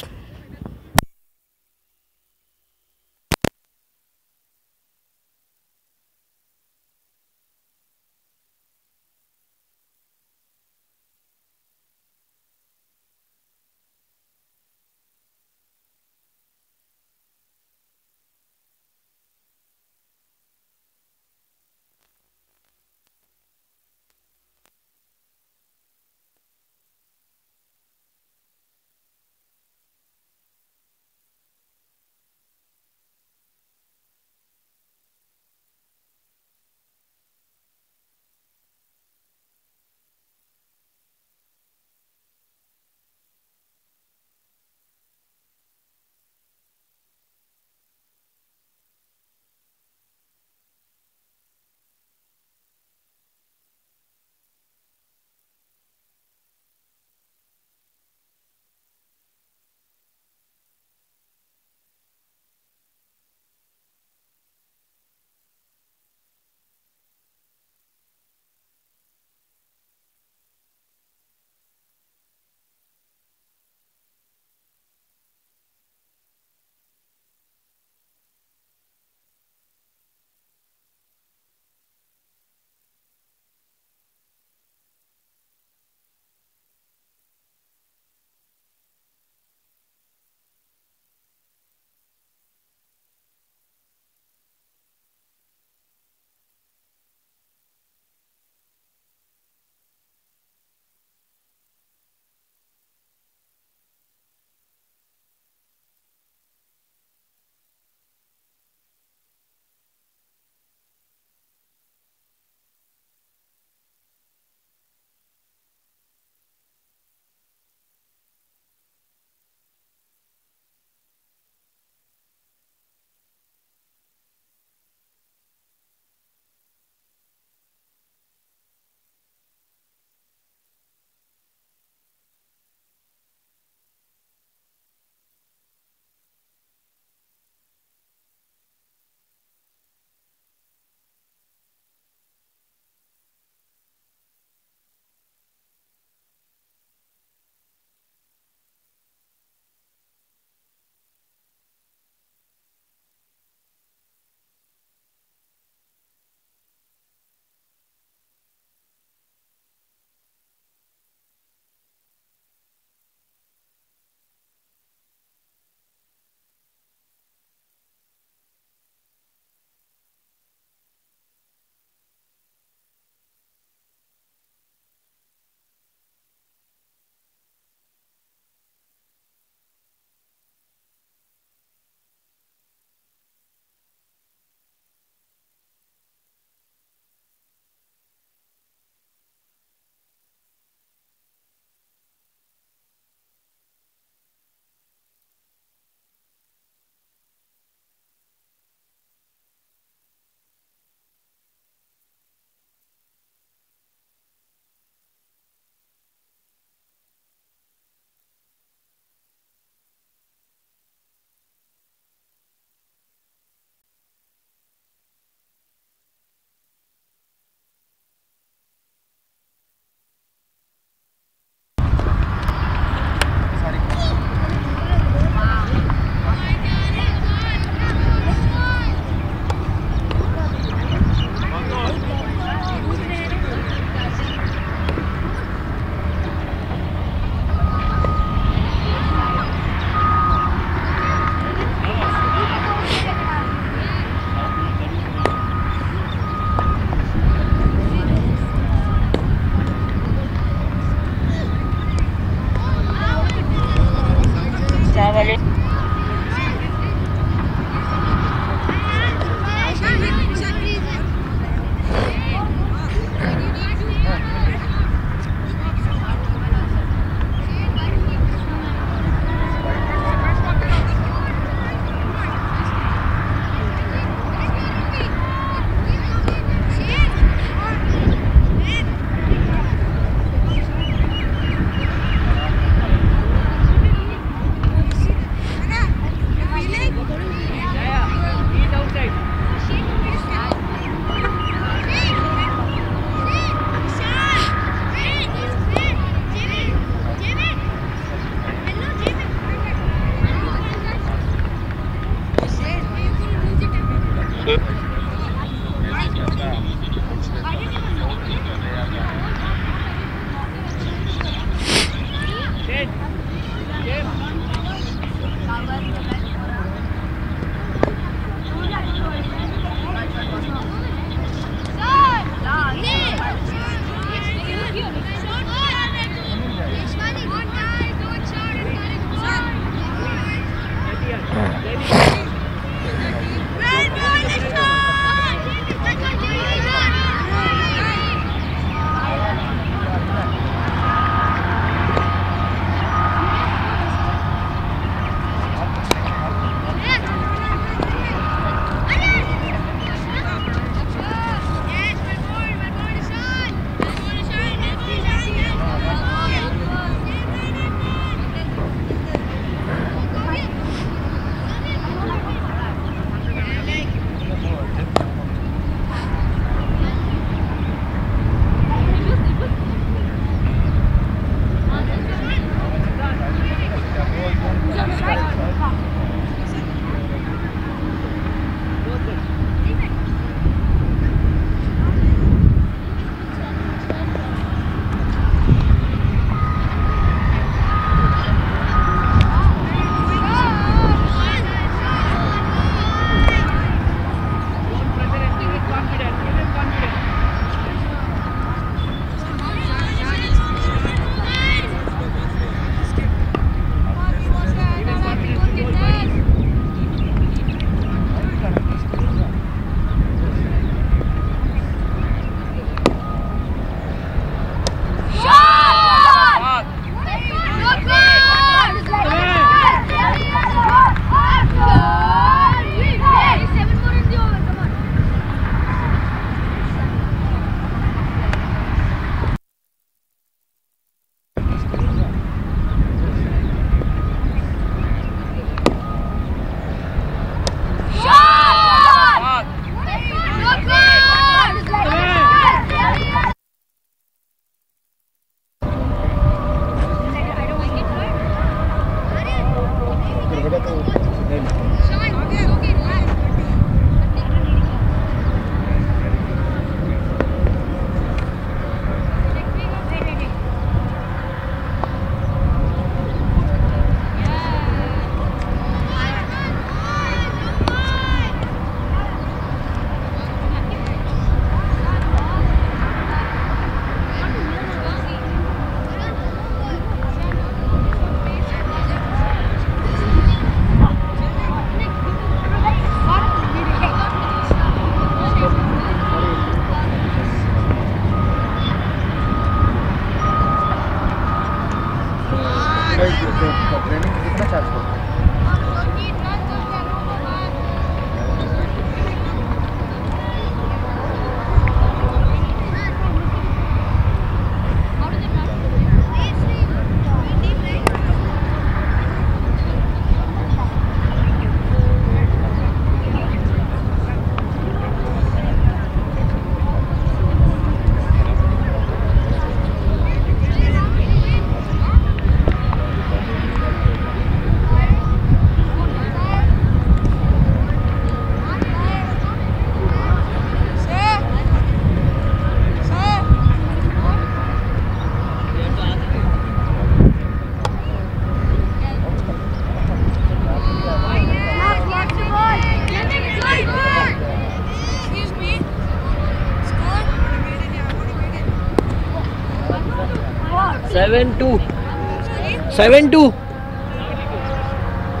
seven two. seven two.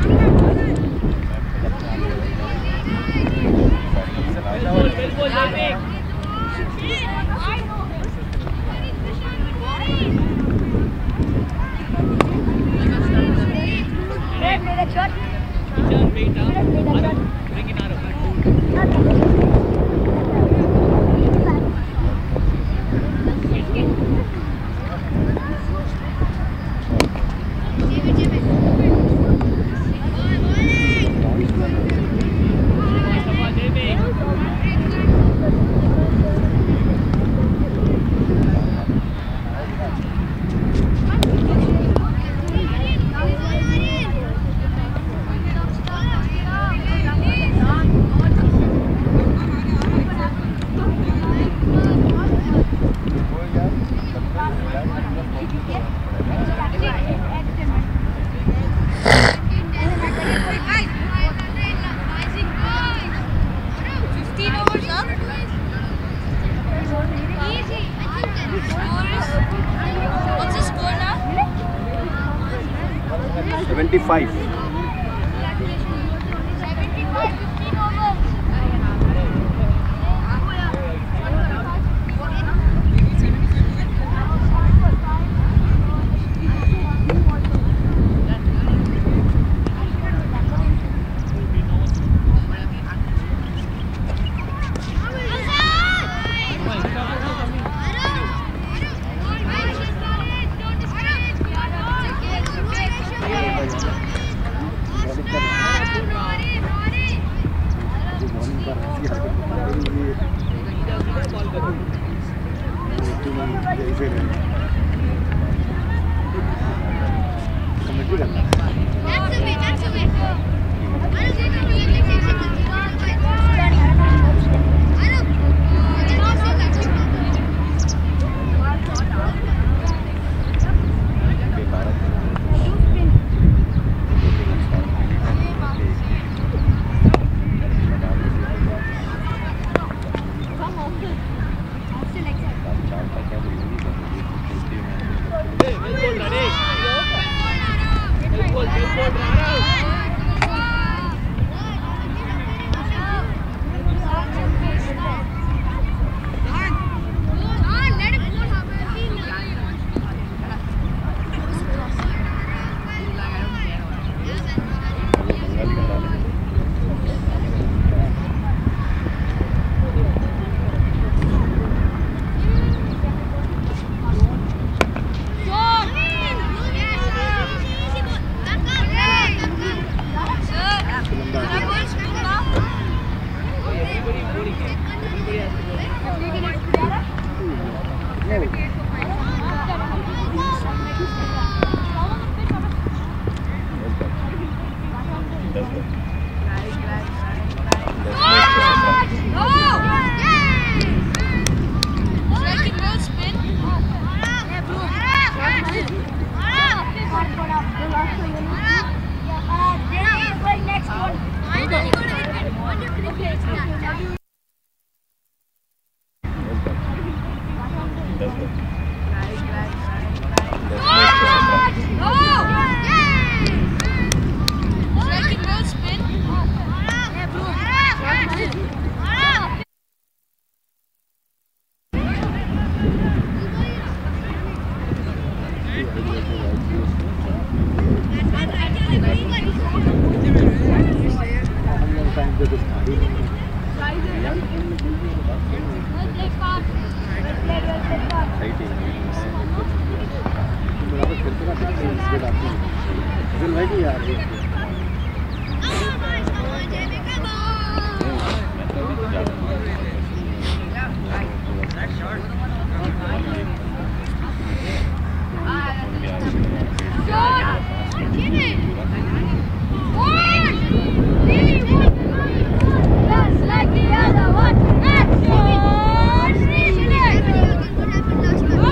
seventy-five.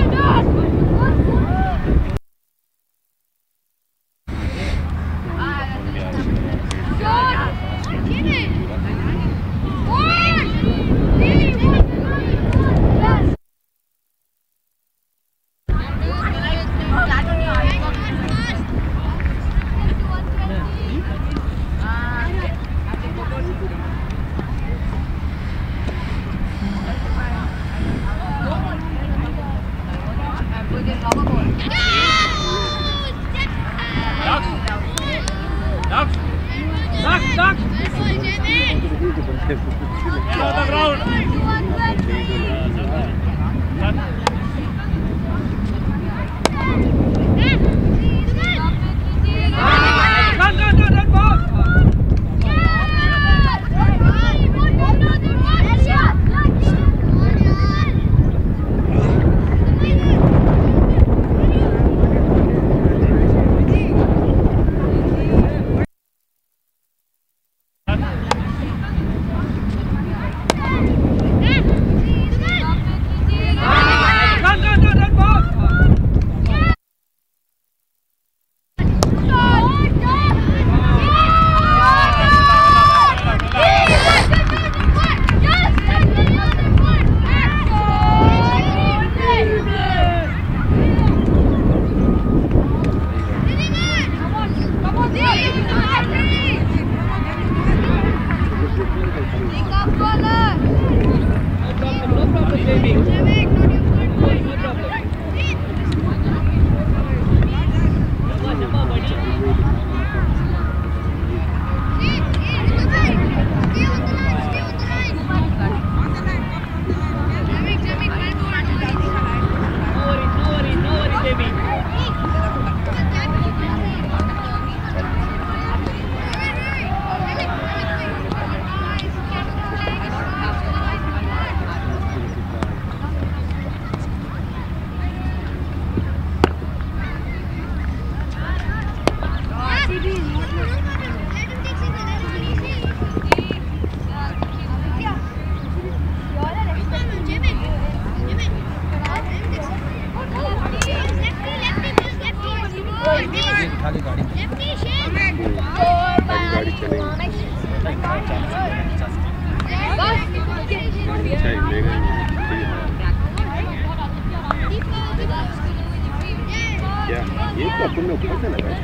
Ah, ये तो अपन ने ऊपर से लगा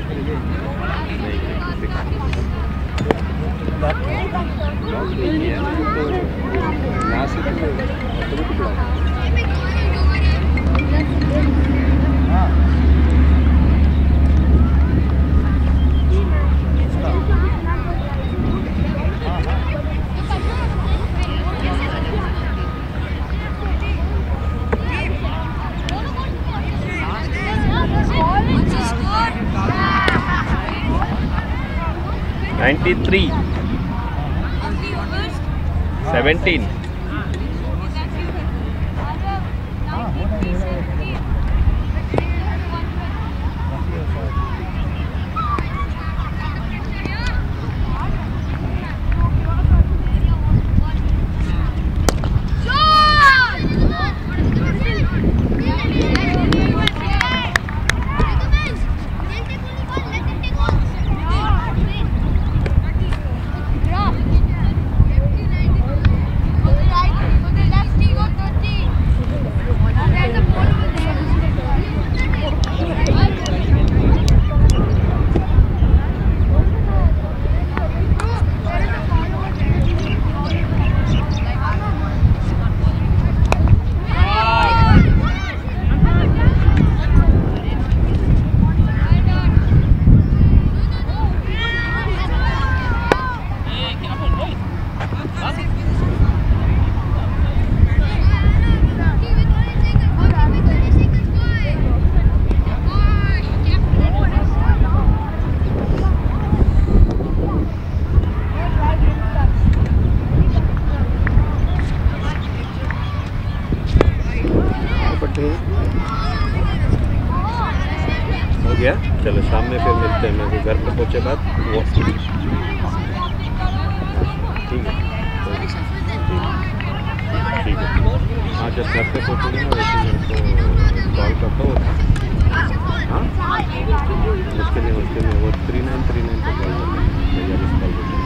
ninety-three, seventeen. हो गया, चलो शाम में फिर मिलते हैं। मैं घर पे पहुँचे बाद वो ठीक है, ठीक है। हाँ, जब घर पे पहुँचेंगे ना वैसे मेरे को कॉल करता हूँ। हाँ, उसके लिए उसके लिए वो थ्री नाइन थ्री नाइन पर कॉल करता हूँ, भैया मिस कॉल करता हूँ।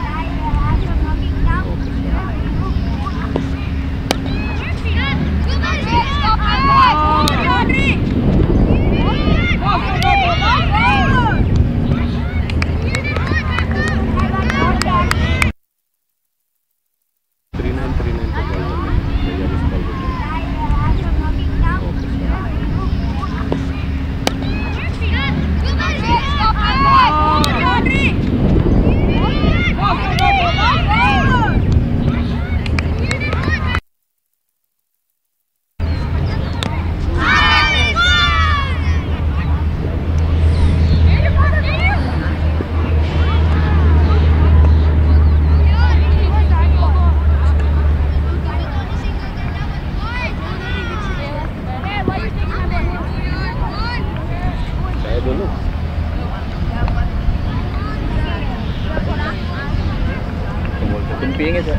पियेंगे सर.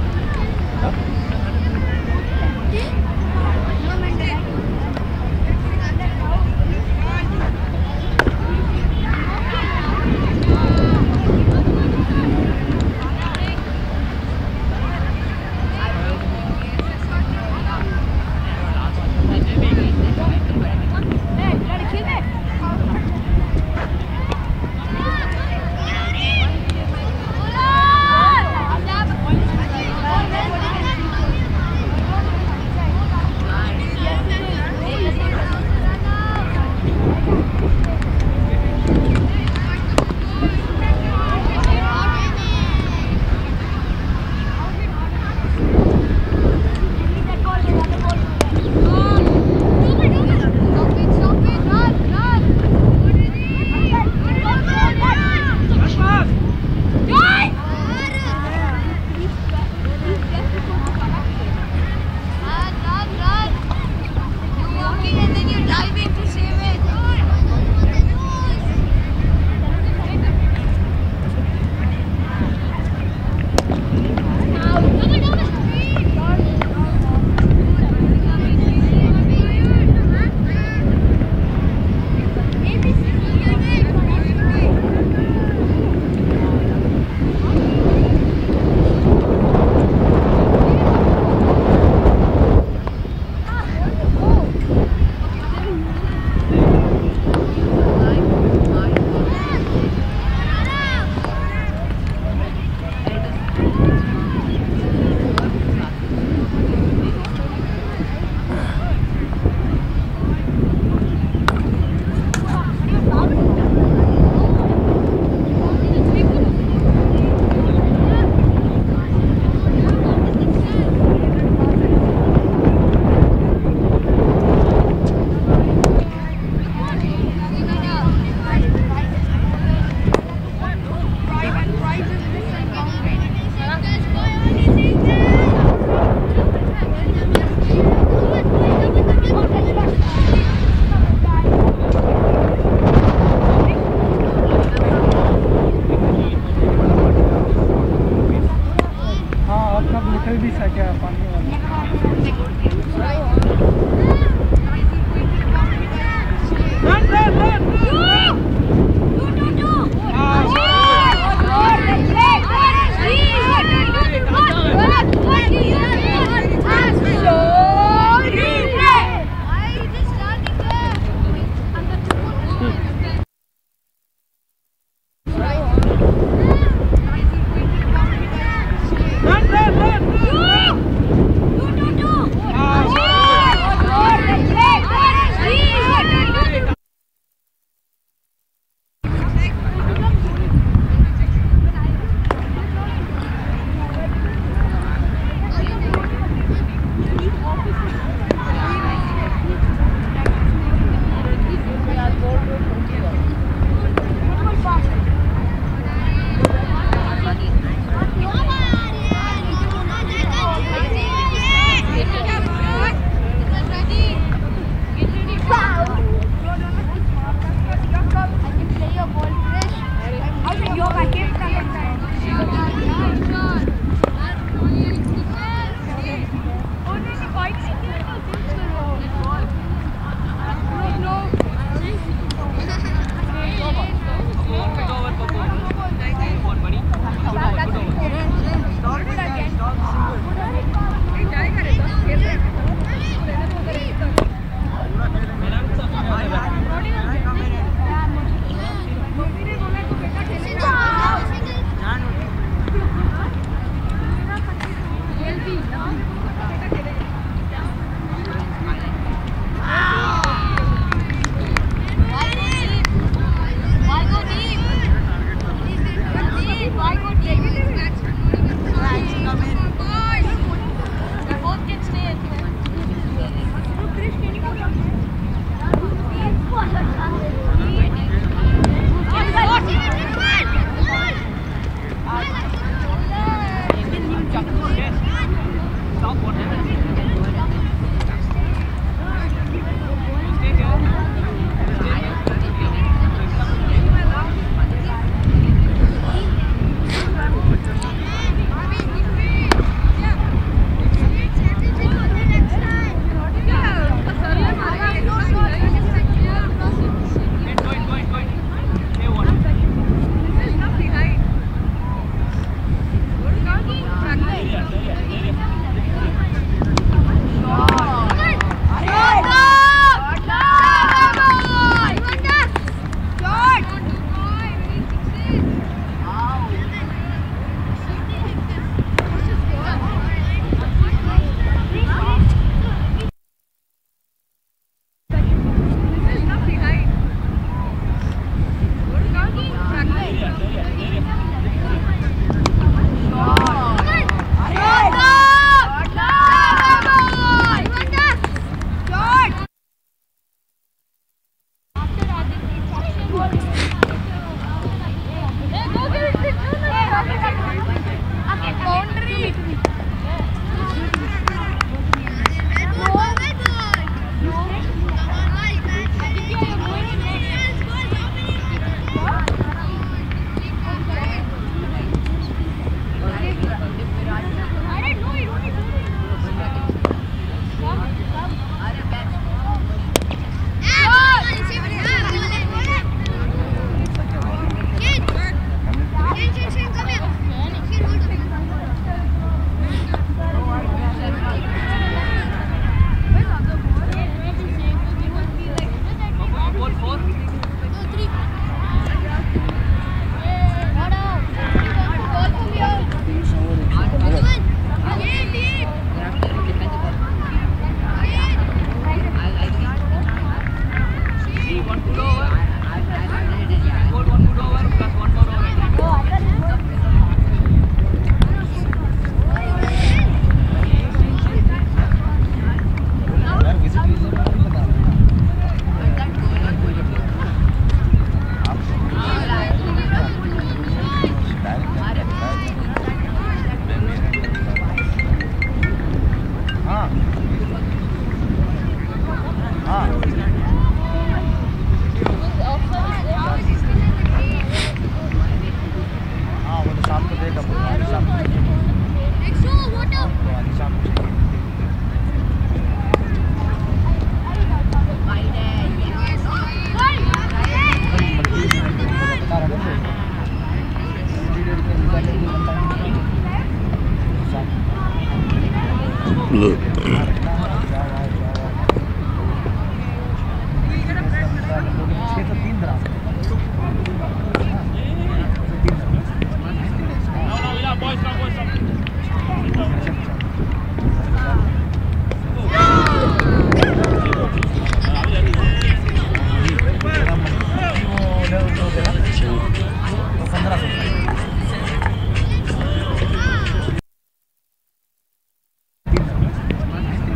तीन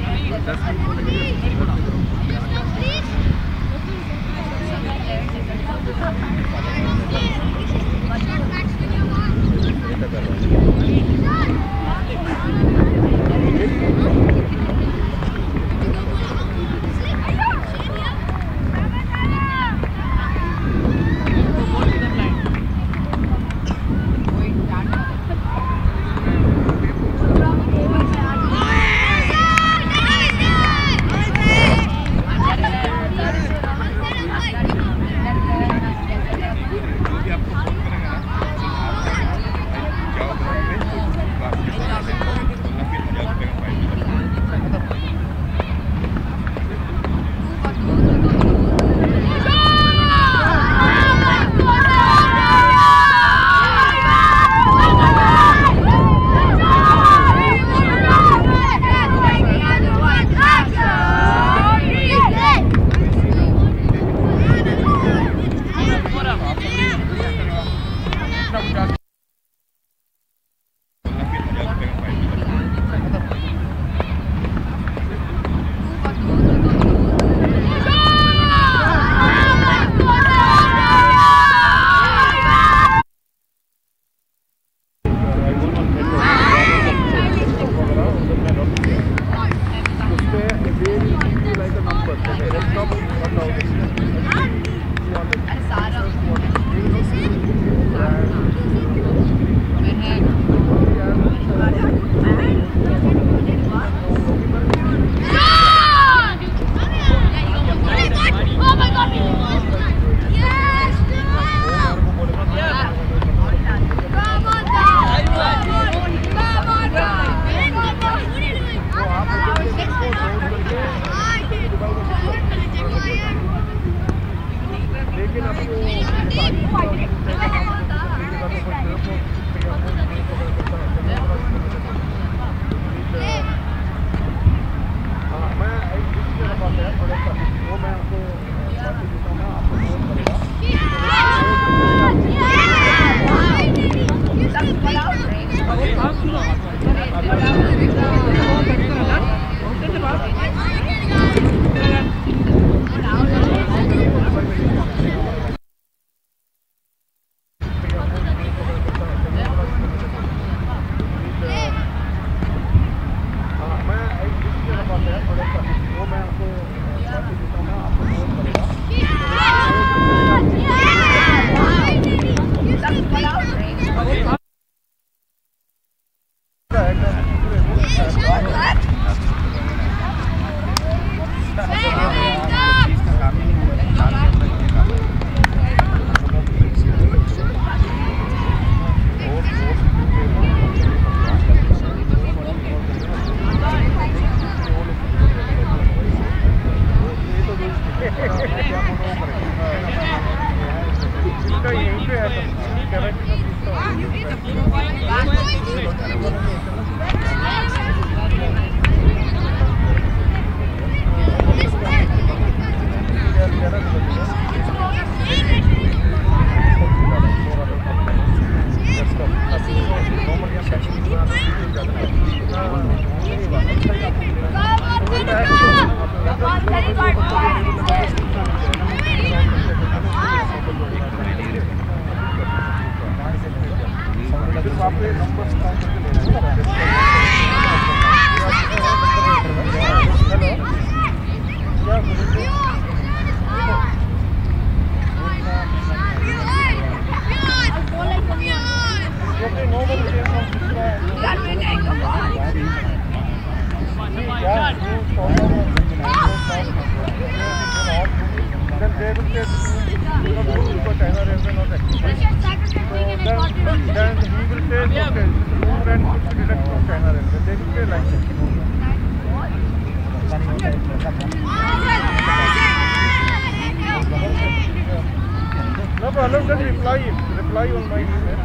No problem, just reply it. Reply on my email.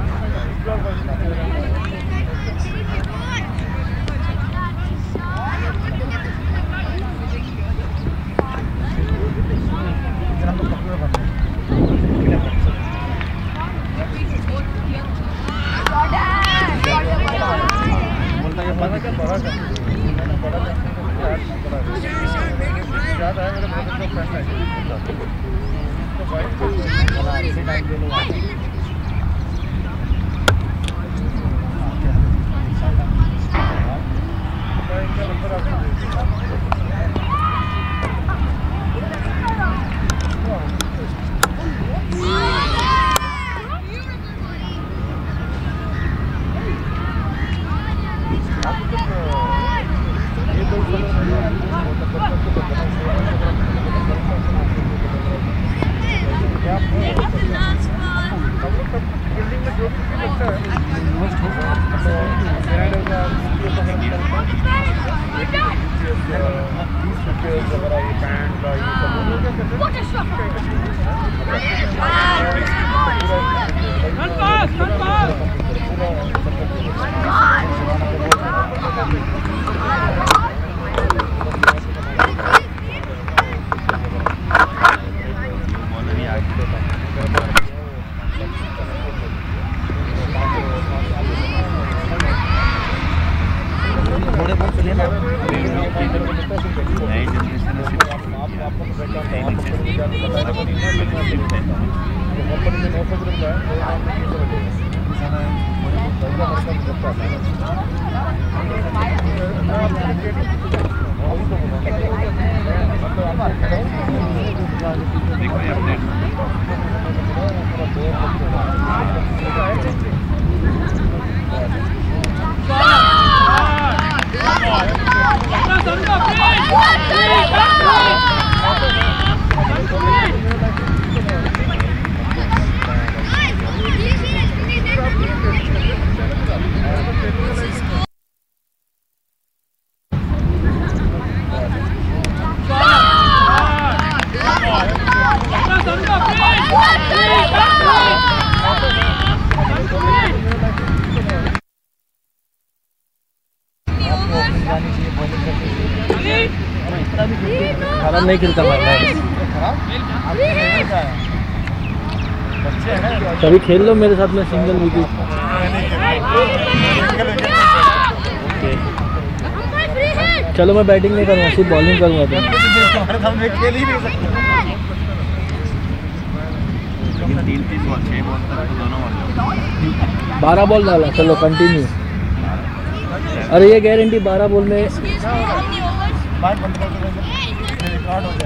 बोलता है याद आया मेरे ब्रदर का फ्रेंड है तो भाई इसी टाइम पे लोग आते हैं भाई इनका नंबर आपको दे दिया बिल्डिंग में जो भी लगता है खराब नहीं खेलता भाई कभी खेल लो मेरे साथ में सिंगल विकेट चलो मैं बैटिंग नहीं करूँगा सिर्फ बॉलिंग करूँगा तो खेल ही नहीं सकते बारह बॉल डाला चलो कंटिन्यू अरे ये गारंटी बारह बॉल में बात बंद कर दो रिकॉर्ड हो जाए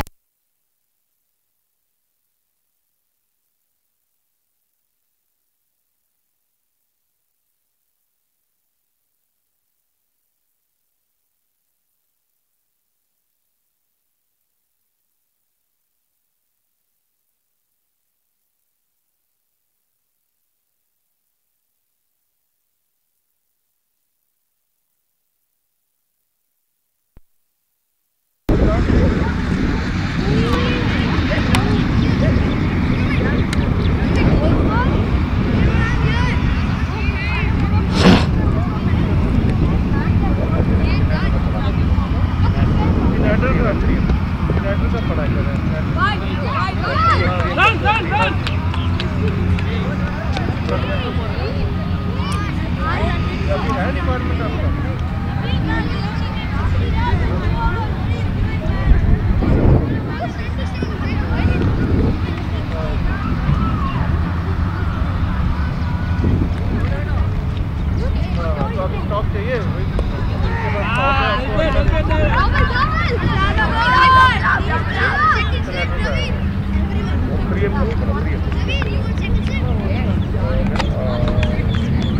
स्टॉप चाहिए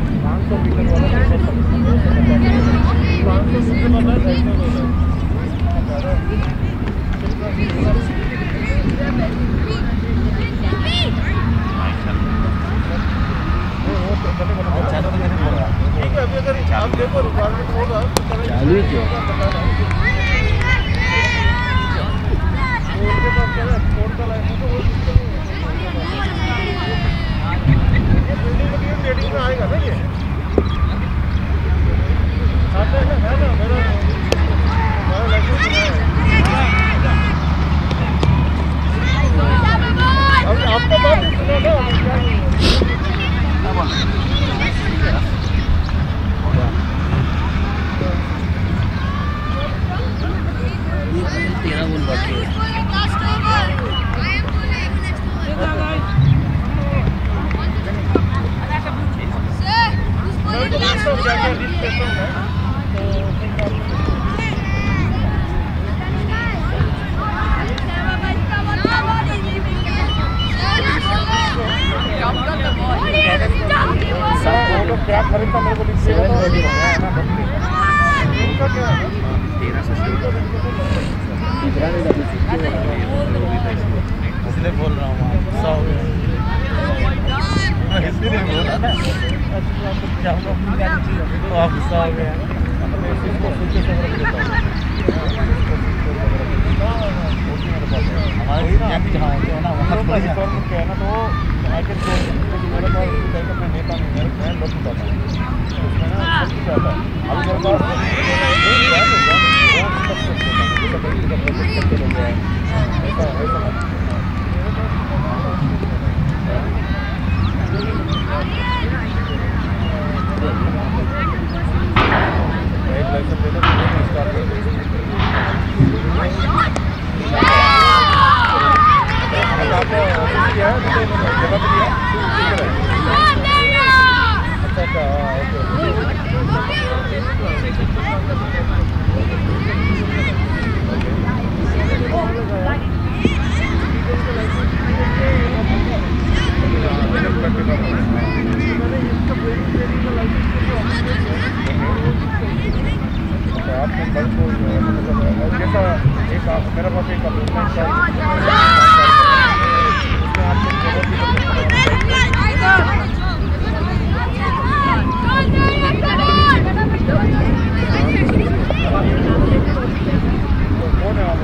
पाँच सौ मीटर वाला जाऊँगा तो आप गुस्सा हो गया इसको सूखे से हमारे जहाँ होते हैं ना वहाँ पर रिक्वायरमेंट क्या है ना तो आई कैन सो मेरे पास मैं नेता नहीं मैं मैं बस बताता हूँ उसमें ना सब कुछ आता है अभी मेरे पास ऐसा ऐसा एक लाइसेंस देना स्टार्ट कर आपने ऑफिस किया है जगह पे लिया अच्छा अच्छा ओके आपने कल को जैसा एक मेरा पास एक कौन है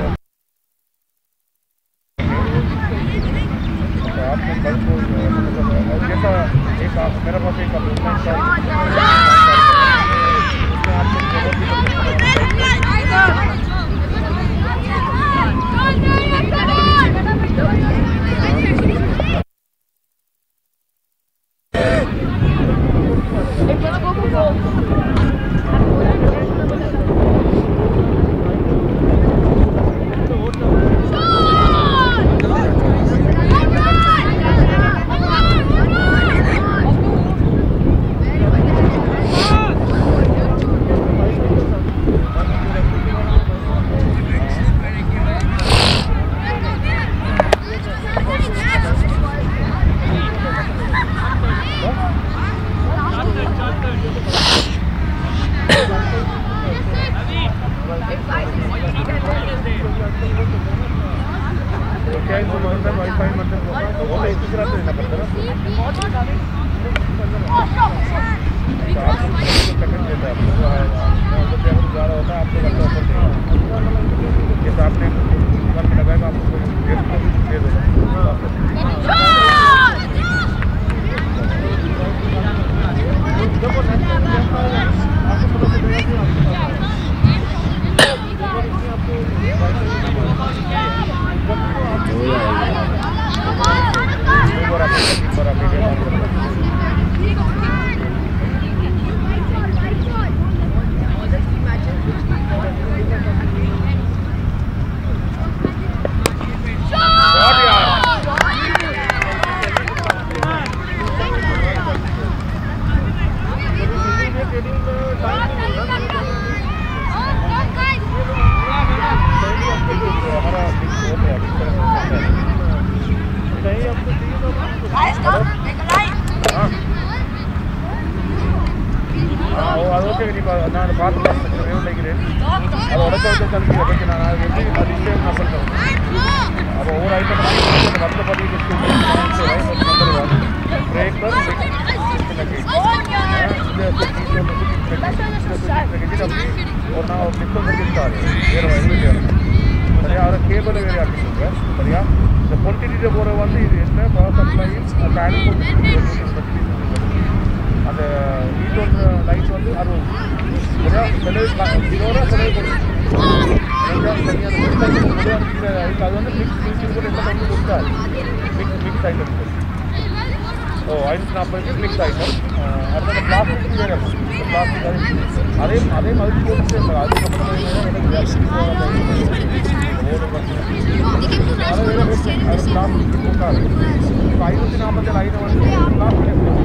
आपने कल को जैसा एक मेरा पास एक ನಾನು ಪಾತ್ರ ರೇವಣ್ಣಗಿರಿ ಅದು ಹೊರಗೆ ಕಲ್ತಿ ಅದಕ್ಕೆ ನಾನು ಎಲ್ಲಿ ಅದಿಷ್ಟೇ ನಪ್ಪಲ್ अब और आइटम मतलब पति ब्रेक पर और ನಾವು ಮಿಕ್ಕಲ್ ಬರ್ತಿರ್ತಾರೆ ಬೇರೆ ವೈದ್ಯರು ಸರಿಯಾ ಅವರ ಕೇಬಲ್ ಬೇರೆ ಹಾಕಿದ್ರೆ ಸರಿಯಾ ದ ಕ್ವಾಂಟಿಟಿ ಬೋರೆ வந்து இது என்ன பவர் சப்ளை ட்ரான்ஸ்போர்ட் அந்த ஈட்டோன் லைட் வந்து அது சரியா செலவு ஜீரோரா செலவு பண்ணுது அது வந்து மிக்ஸ் மிக்ஸ் கூட என்ன பண்ணி கொடுத்தாரு மிக்ஸ் மிக்ஸ் ஐட்டம் ஓ ஐநூற்றி நாற்பது மிக்ஸ் ஐட்டம் அடுத்த பிளாஸ்டிக் வேறு பிளாஸ்டிக் அதே அதே மாதிரி போட்டு அதுக்கப்புறம் அது வேறு அது பிளாஸ்டிக் போட்டாரு இப்போ ஐநூற்றி நாற்பத்தேழு ஐட்டம் வந்து பிளாஸ்டிக்